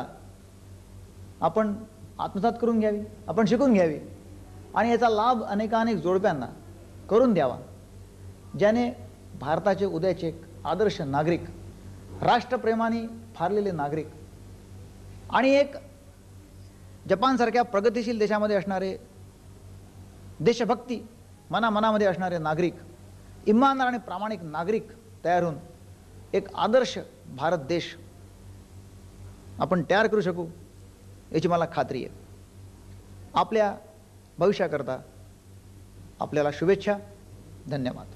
A: आपण आत्मसात करून घ्यावी, आपण शिकून घ्यावी आणि याचा लाभ अनेकानेक जोडप्यांना करून द्यावा, ज्याने भारताचे उद्याचे आदर्श नागरिक, राष्ट्रप्रेमाने फारलेले नागरिक आणि एक जपानसारख्या प्रगतिशील देशामध्ये असणारे देशभक्ती मनामध्ये असणारे नागरिक, इमानदार आणि प्रामाणिक नागरिक तयार होऊन एक आदर्श भारत देश आपण तयार करू शकू याची मला खात्री आहे. आपल्या भविष्याकरता आपल्याला शुभेच्छा. धन्यवाद.